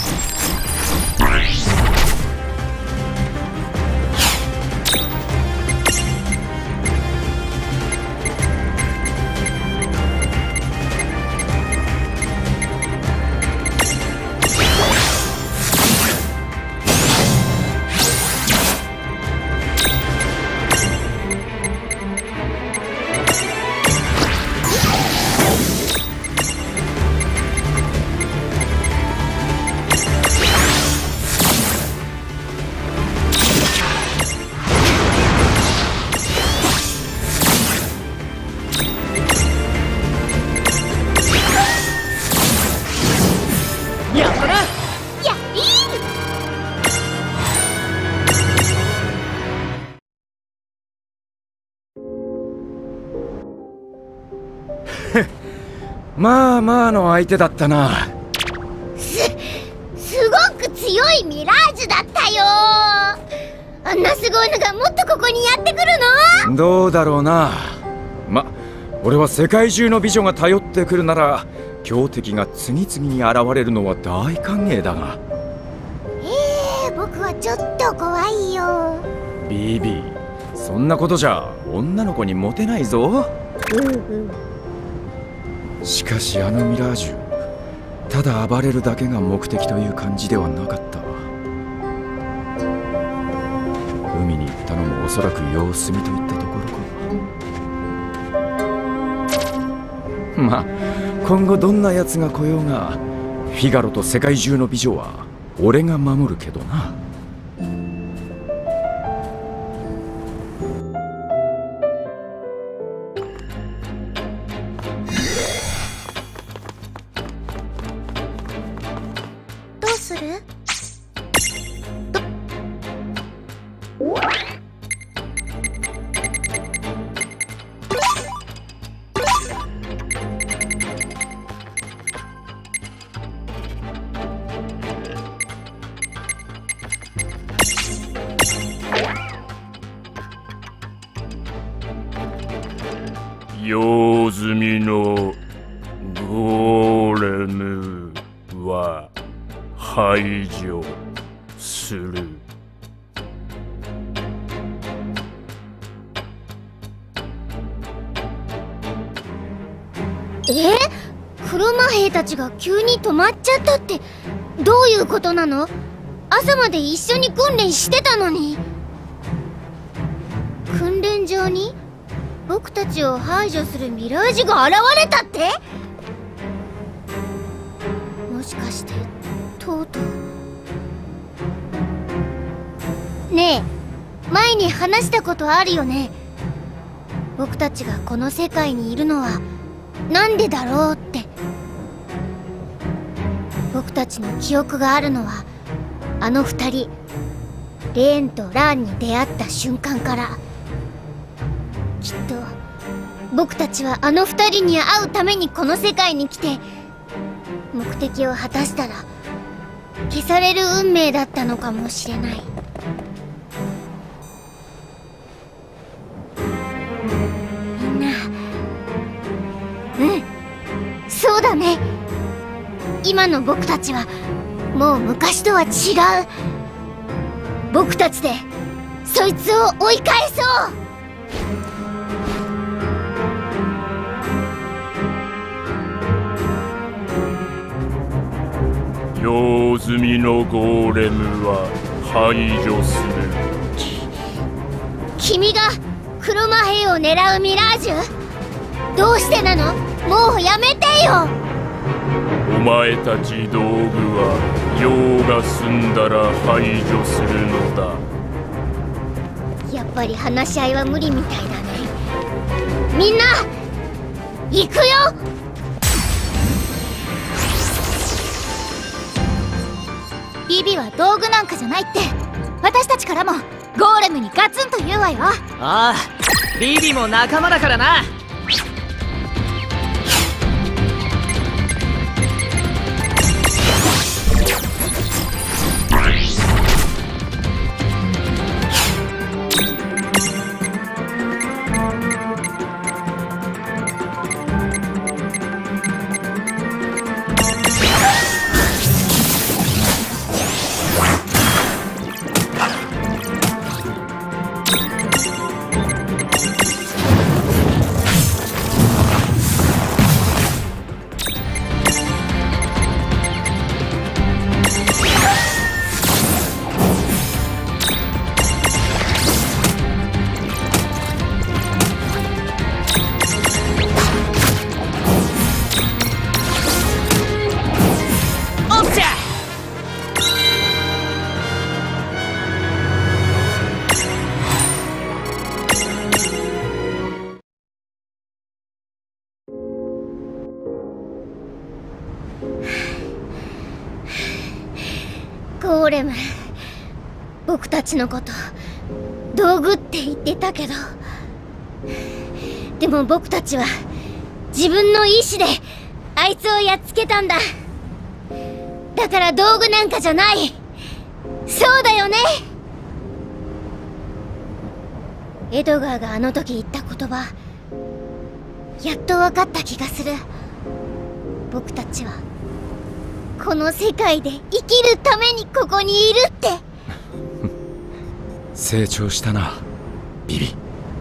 まあまあの相手だったな。 す、すごく強いミラージュだったよ。あんなすごいのがもっとここにやってくるの？ どうだろうな。ま、俺は世界中の美女が頼ってくるなら強敵が次々に現れるのは大歓迎だが。 えー、僕はちょっと怖いよ。 ビビ、そんなことじゃ女の子にモテないぞ。 うんうん。 しかしあのミラージュ、ただ暴れるだけが目的という感じではなかった。海に行ったのもおそらく様子見といったところか。まあ今後どんな奴が来ようがフィガロと世界中の美女は俺が守るけどな。 どうする？ど用済みのゴーレムは排除する。 え？黒魔兵たちが急に止まっちゃったってどういうことなの？朝まで一緒に訓練してたのに。訓練場に僕たちを排除するミラージュが現れたって？もしかしてとうとう。ねえ、前に話したことあるよね。僕たちがこの世界にいるのはなんでだろうって。僕たちの記憶があるのはあの二人、レーンとラーンに出会った瞬間から。きっと僕たちはあの二人に会うためにこの世界に来て、目的を果たしたら消される運命だったのかもしれない。みんな、うん、そうだね。今の僕たちはもう昔とは違う。僕たちでそいつを追い返そう。 用済みのゴーレムは排除する。 君が黒魔兵を狙うミラージュ？どうしてなの？もうやめてよ。 お前たち道具は用が済んだら排除するのだ。 やっぱり話し合いは無理みたいだね。みんな行くよ。ビビは道具なんかじゃないって私たちからもゴーレムにガツンと言うわよ。 ああ、ビビも仲間だからな。 ゴーレム、僕たちのこと道具って言ってたけど、でも僕たちは自分の意志であいつをやっつけたんだ。だから道具なんかじゃない。そうだよね。エドガーがあの時言った言葉、やっと分かった気がする。僕たちはこの世界で生きるためにここにいるって。 成長したな、ビビ。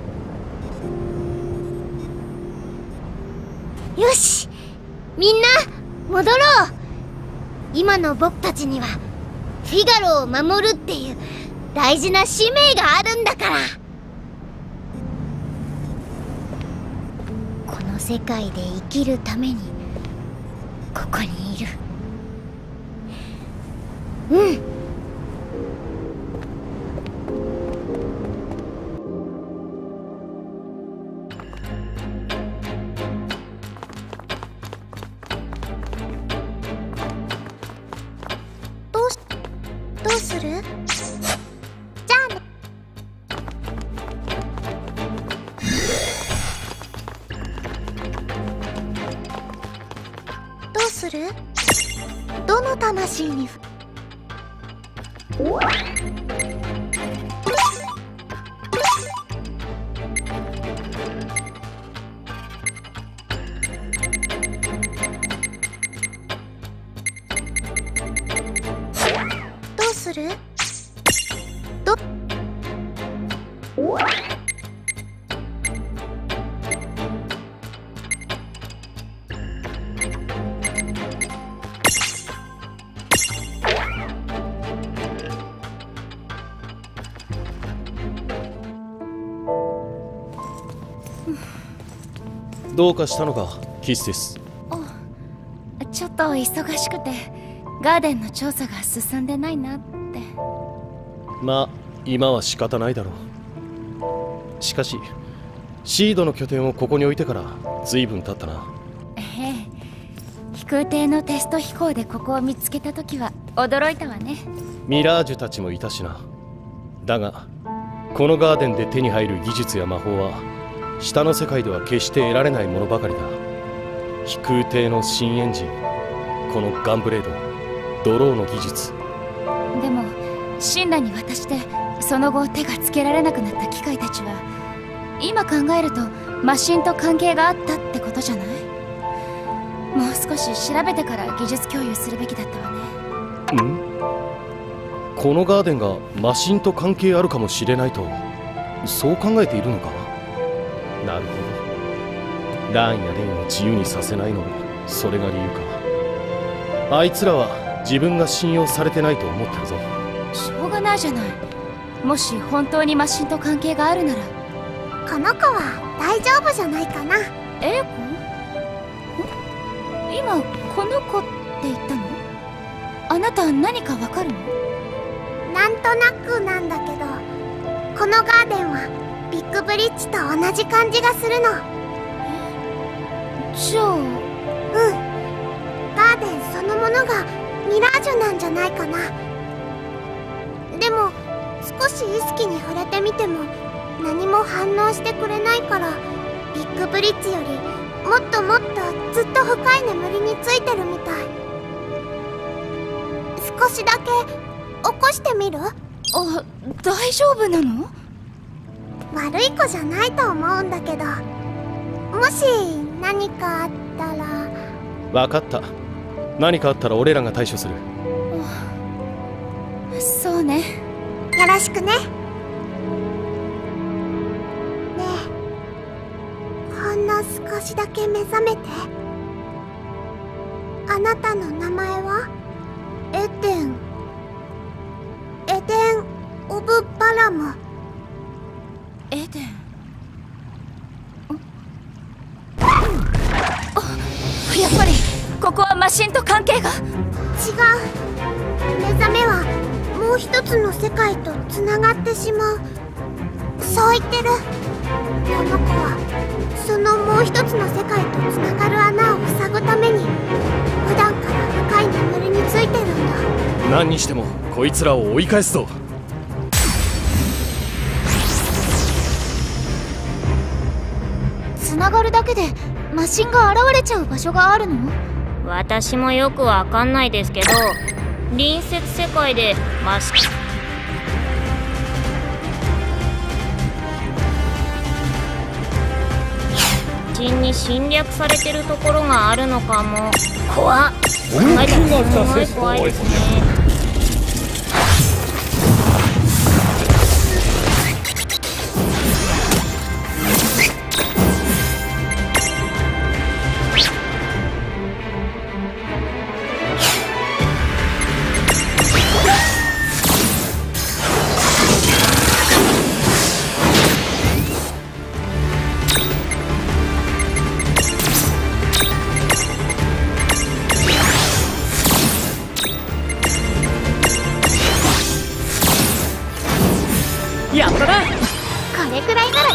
よし、みんな戻ろう。今の僕たちにはフィガロを守るっていう大事な使命があるんだから。この世界で生きるためにここにいる。うん。どうし、どうする？じゃあね。どうする？どの魂にふする？どどうかしたのか、キスです。 ちょっと忙しくてガーデンの調査が進んでないなって。 まあ今は仕方ないだろう。しかしシードの拠点をここに置いてから随分経ったな。 ええ、飛空艇のテスト飛行でここを見つけた時は驚いたわね。 ミラージュたちもいたしな。だがこのガーデンで手に入る技術や魔法は下の世界では決して得られないものばかりだ。飛空艇の新エンジン、このガンブレード、ドローの技術。 でもシンラに渡してその後手がつけられなくなった機械たちは今考えるとマシンと関係があったってことじゃない？もう少し調べてから技術共有するべきだったわね。 ん？このガーデンがマシンと関係あるかもしれないと、そう考えているのか？なるほど。ランやレンを自由にさせないのもそれが理由か。あいつらは自分が信用されてないと思ってるぞ。 しょうがないじゃない。もし本当にマシンと関係があるなら。 この子は大丈夫じゃないかな。 エーコ？今この子って言ったの？あなた何かわかるの？ なんとなくなんだけど、このガーデンはビッグブリッジと同じ感じがするの。 じゃあ、うん、 ガーデンそのものがミラージュなんじゃないかな。でも少し意識に触れてみても何も反応してくれないから、ビッグブリッジよりもっともっとずっと深い眠りについてるみたい。少しだけ起こしてみる？ あ、大丈夫なの？ 悪い子じゃないと思うんだけど、もし何かあったら。 分かった。何かあったら俺らが対処する。 そうね。 よろしくね。ねえ、ほんの少しだけ目覚めて。あなたの名前は？エデン。エデン・オブ・バラム。 エデン。やっぱりここはマシンと関係が。違う。 目覚めはもう一つの世界とつながってしまう。そう言ってる。この子はそのもう一つの世界とつながる穴を塞ぐために普段から深い眠りについてるんだ。 何にしてもこいつらを追い返すぞ。 つながるだけでマシンが現れちゃう場所があるの？ 私もよくわかんないですけど、隣接世界でマシンに侵略されてるところがあるのかも。怖っ。考えたらすごい怖いですね。 やったな。 これくらいならね。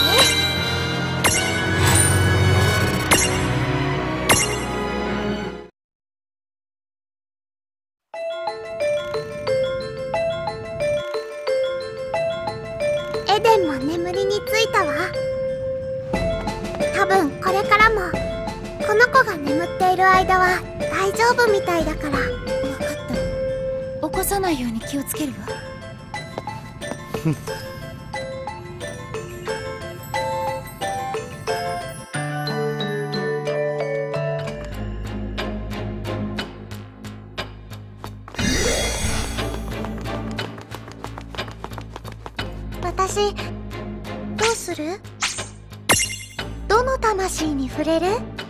エデンも眠りについたわ。多分これからもこの子が眠っている間は大丈夫みたいだから。分かった。起こさないように気をつけるわ。 私どうする？どの魂に触れる？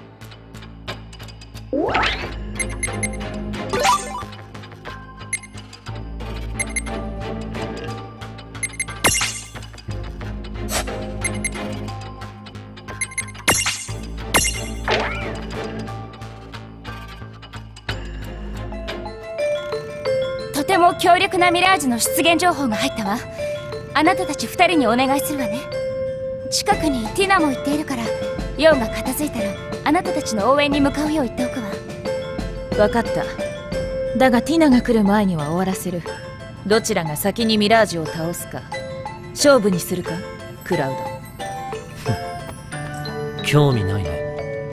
とても強力なミラージュの出現情報が入ったわ。あなたたち二人にお願いするわね。近くにティナも言っているから、ヨウが片付いたらあなたたちの応援に向かうよう言っておくわ。 分かった。だがティナが来る前には終わらせる。どちらが先にミラージュを倒すか勝負にするか、クラウド。 興味ないね。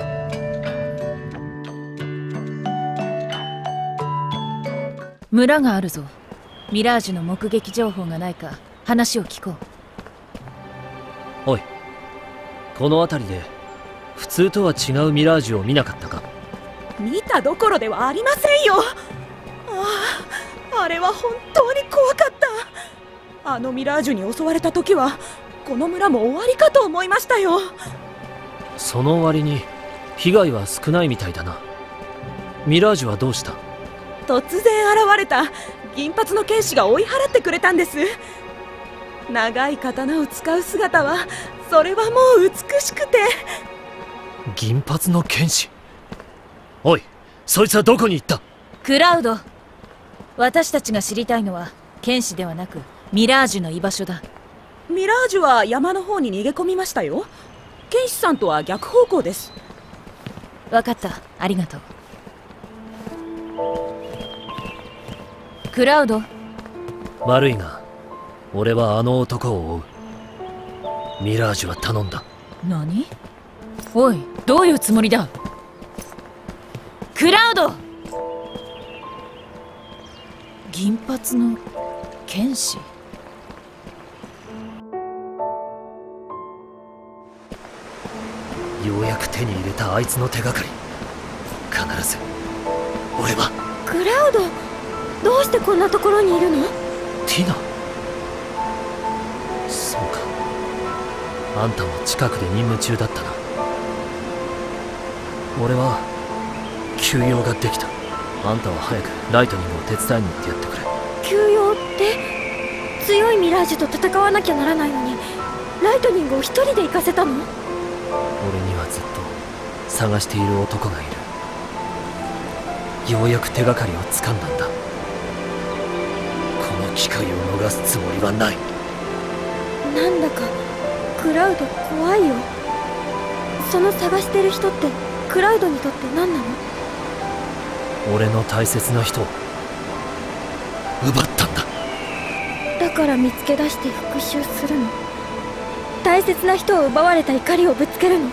村があるぞ。ミラージュの目撃情報がないか話を聞こう。 おい、この辺りで普通とは違うミラージュを見なかったか？ 見たどころではありませんよ。ああ、あれは本当に怖かった。あのミラージュに襲われた時はこの村も終わりかと思いましたよ。 その割に被害は少ないみたいだな。ミラージュはどうした？ 突然現れた銀髪の剣士が追い払ってくれたんです。長い刀を使う姿はそれはもう美しくて。 銀髪の剣士？おい、そいつはどこに行った？ クラウド、私たちが知りたいのは剣士ではなくミラージュの居場所だ。 ミラージュは山の方に逃げ込みましたよ。剣士さんとは逆方向です。 分かった、ありがとう。クラウド。 悪いが俺はあの男を追う。ミラージュは頼んだ。 何？おい、どういうつもりだ？クラウド！銀髪の剣士？ ようやく手に入れたあいつの手がかり。必ず俺は。 クラウド、どうしてこんなところにいるの？ ティナ。そうか、あんたも近くで任務中だったな。俺は休養ができた。あんたは早くライトニングを手伝いに行ってやってくれ。 休養って？強いミラージュと戦わなきゃならないのにライトニングを一人で行かせたの？ 俺にはずっと探している男がいる。ようやく手がかりをつかんだんだ。この機会を逃すつもりはない。 なんだかクラウド怖いよ。その探してる人ってクラウドにとって何なの？ 俺の大切な人を奪ったんだ。 だから見つけ出して復讐するの？大切な人を奪われた怒りをぶつけるの？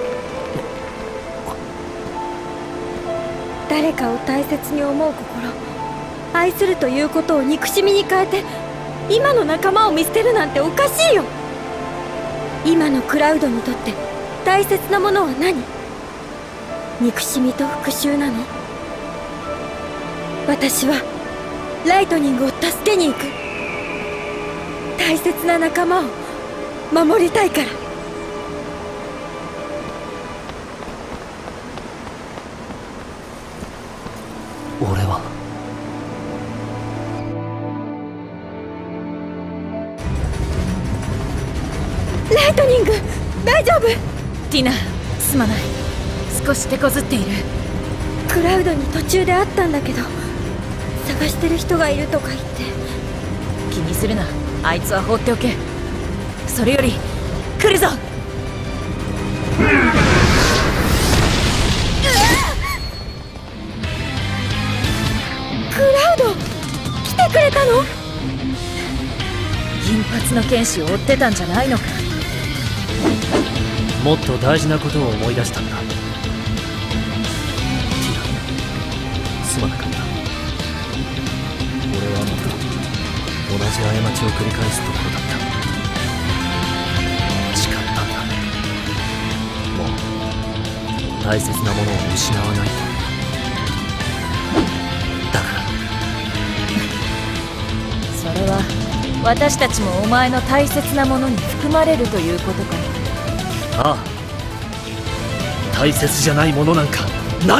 誰かを大切に思う心、愛するということを憎しみに変えて今の仲間を見捨てるなんておかしいよ。今のクラウドにとって大切なものは何？憎しみと復讐なの？私はライトニングを助けに行く。大切な仲間を守りたいから。 俺はライトニング大丈夫？ ティナ、すまない。少し手こずっている。 クラウドに途中で会ったんだけど探してる人がいるとか言って。 気にするな、あいつは放っておけ。それより来るぞ。 クラウド来てくれたの？ 銀髪の剣士を追ってたんじゃないのか？ もっと大事なことを思い出したんだ。ティナ、すまなかった。俺はまた同じ過ちを繰り返すところだった。誓ったんだ。もう大切なものを失わないと。だからそれは私たちもお前の大切なものに含まれるということか。 ああ、大切じゃないものなんかない。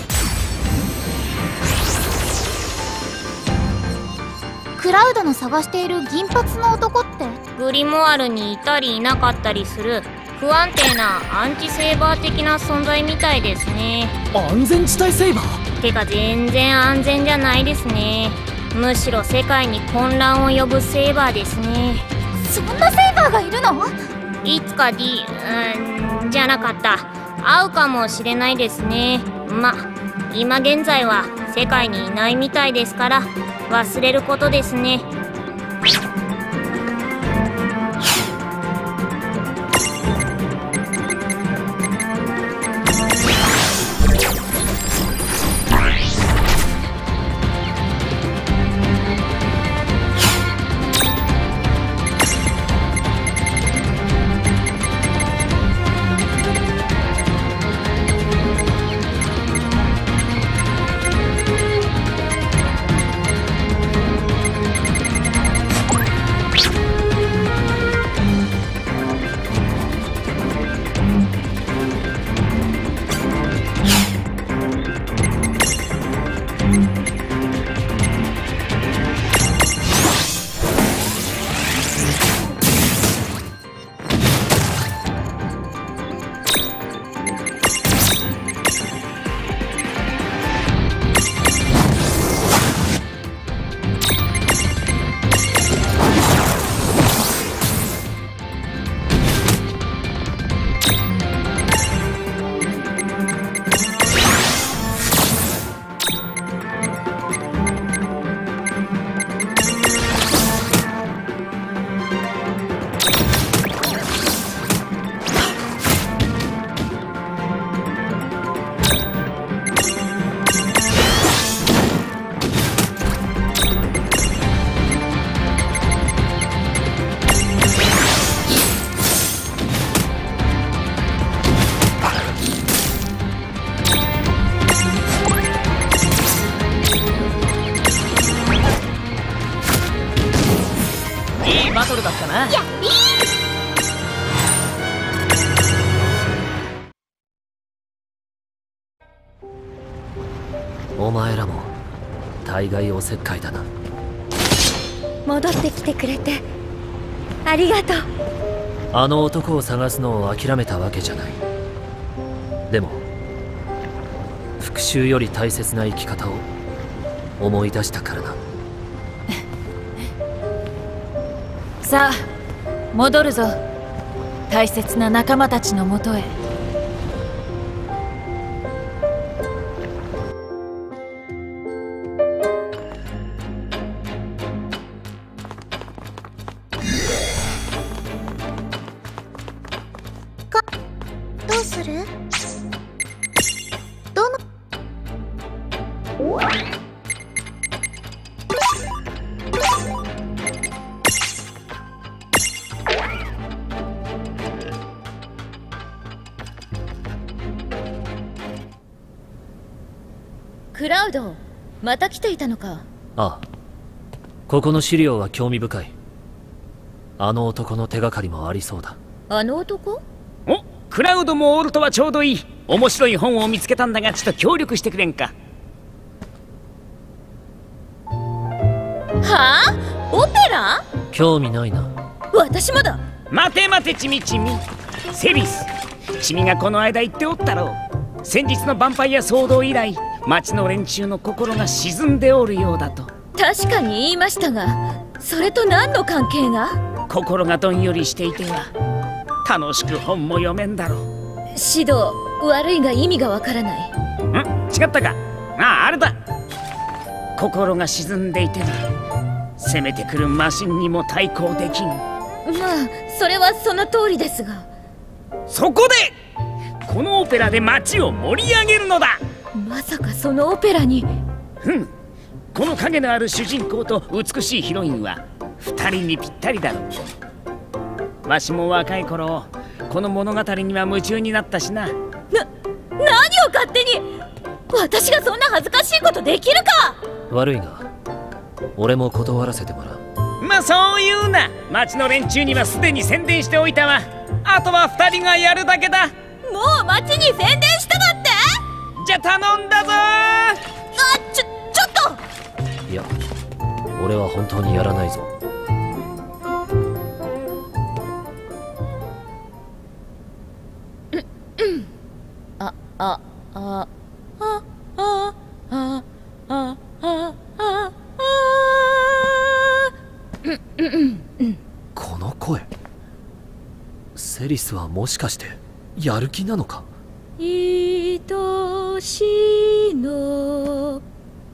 クラウドの探している銀髪の男って？ グリモワルにいたりいなかったりする不安定なアンチセーバー的な存在みたいですね。 安全地帯セーバー？ てか全然安全じゃないですね。むしろ世界に混乱を呼ぶセーバーですね。 そんなセーバーがいるの？ いつか D うーんじゃなかった、会うかもしれないですね。ま、今現在は世界にいないみたいですから忘れることですね。 バトルだったな。 やっりー。 お前らも大概おせっかいだな。 戻ってきてくれてありがとう。 あの男を探すのを諦めたわけじゃない。でも復讐より大切な生き方を思い出したからな。 さあ戻るぞ、大切な仲間たちのもとへ。 かどうする？どのクラウド、また来ていたのか。 ああ、ここの資料は興味深い。あの男の手がかりもありそうだ。 あの男？ お、クラウドもおるとはちょうどいい。面白い本を見つけたんだが、ちょっと協力してくれんか。 はあ？オペラ？ 興味ないな。 私もだ。 待て待て、チミチミ。セリス、君がこの間言っておったろう。先日のヴァンパイア騒動以来、町の連中の心が沈んでおるようだと。 確かに言いましたが、それと何の関係が？ 心がどんよりしていては楽しく本も読めんだろう。 指導悪いが意味がわからない。 ん？違ったか。ああ、あれだ。心が沈んでいては攻めてくるマシンにも対抗できん。 まあそれはその通りですが。 そこでこのオペラで街を盛り上げるのだ。 まさかそのオペラに。 ふん、この影のある主人公と美しいヒロインは二人にぴったりだろう。わしも若い頃この物語には夢中になったしな。な、 何を勝手に。私がそんな恥ずかしいことできるか。 悪いが俺も断らせてもらう。 まあそういうな。町の連中にはすでに宣伝しておいたわ。あとは二人がやるだけだ。 もう町に宣伝しただって。 じゃ頼んだぞー。 あ、ちょ、ちょっいや、俺は本当にやらないぞ。 あ、あ、あ、あ、あ、あ、あ、あ、あ、 この声、セリスはもしかしてやる気なのか。 愛しのん、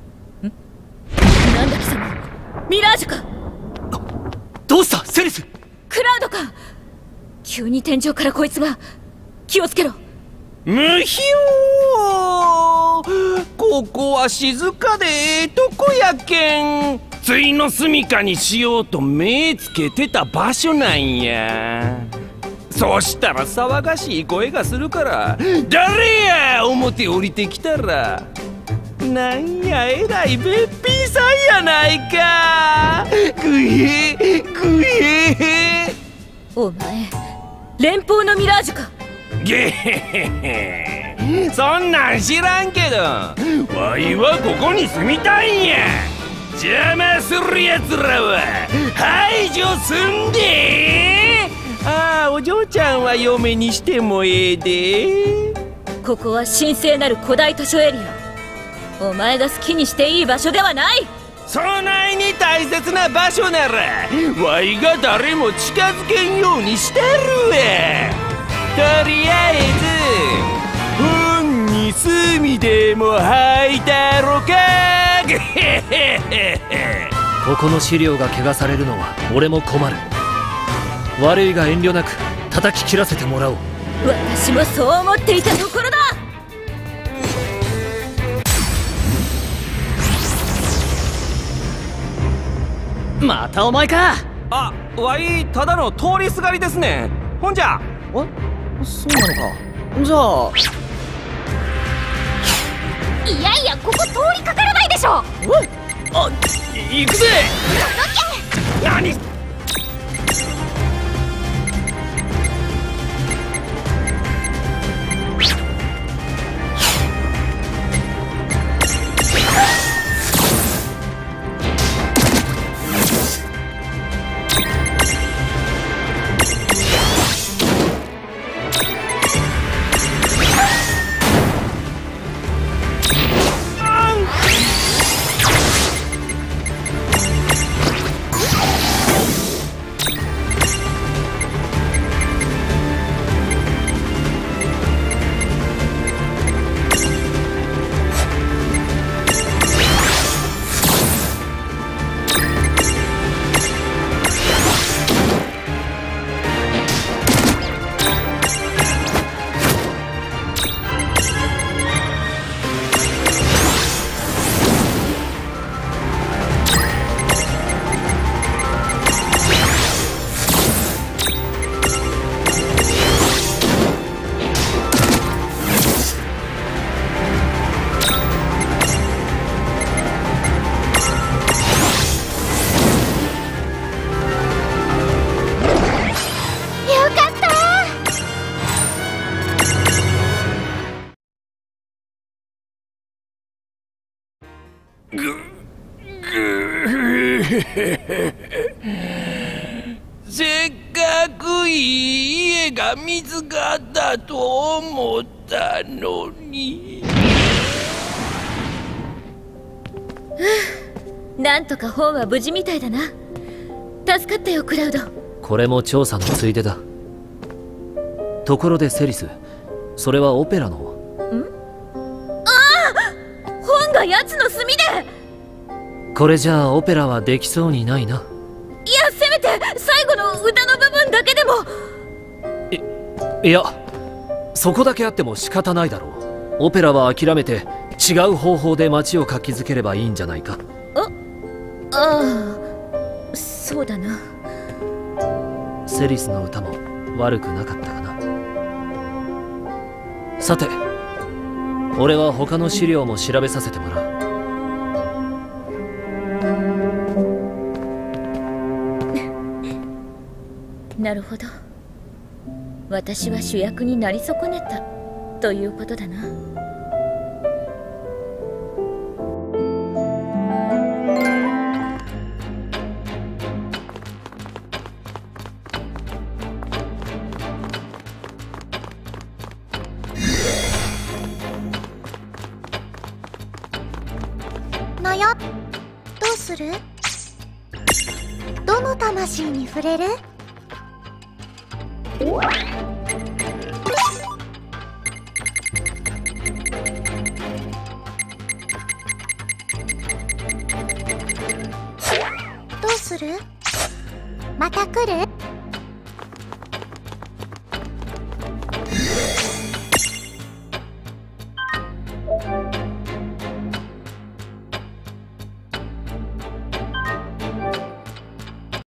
なんだ貴様、ミラージュか。 どうしたセリス。 クラウドか。急に天井からこいつが。気をつけろ。 むひょー、ここは静かでええとこやけん。ついの住処にしようと目つけてた場所なんや。そしたら騒がしい声がするから「誰や!」表降りてきたら、なんやえらいべっぴんさんやないか。ぐへぐへ。 お前連邦のミラージュか。 げへへ、そんなん知らんけど、わいはここに住みたいんや。邪魔するやつらは排除すんで。ああ、お嬢ちゃんは嫁にしてもええで。 ここは神聖なる古代図書エリア。お前が好きにしていい場所ではない。 そないに大切な場所ならわいが誰も近づけんようにしてるわ。とりあえず本に墨でも吐いたろか。 ここの資料が汚されるのは俺も困る。悪いが遠慮なく叩き切らせてもらおう。 私もそう思っていたところだ。 またお前か。 あ、わいただの通りすがりですね。ほんじゃ。 え、そうなのか。じゃあ。 いやいや、ここ通りかからないでしょ。 あ、行くぜ。何。 せっかくいい家が見つかったと思ったのに。 なんとか本は無事みたいだな。助かったよクラウド。 これも調査のついでだ。ところでセリス、それはオペラの。 ん？ああ！本が奴の墨で。 これじゃあオペラはできそうにないな。 いや、せめて最後の歌の部分だけでも。 いや、そこだけあっても仕方ないだろう。オペラは諦めて違う方法で街を活気づければいいんじゃないか。 あ、ああ、そうだな。 セリスの歌も悪くなかったかな。さて、俺は他の資料も調べさせてもらう。 なるほど。私は主役になり損ねたということだな。 なや、どうする？どの魂に触れる？どうする？また来る？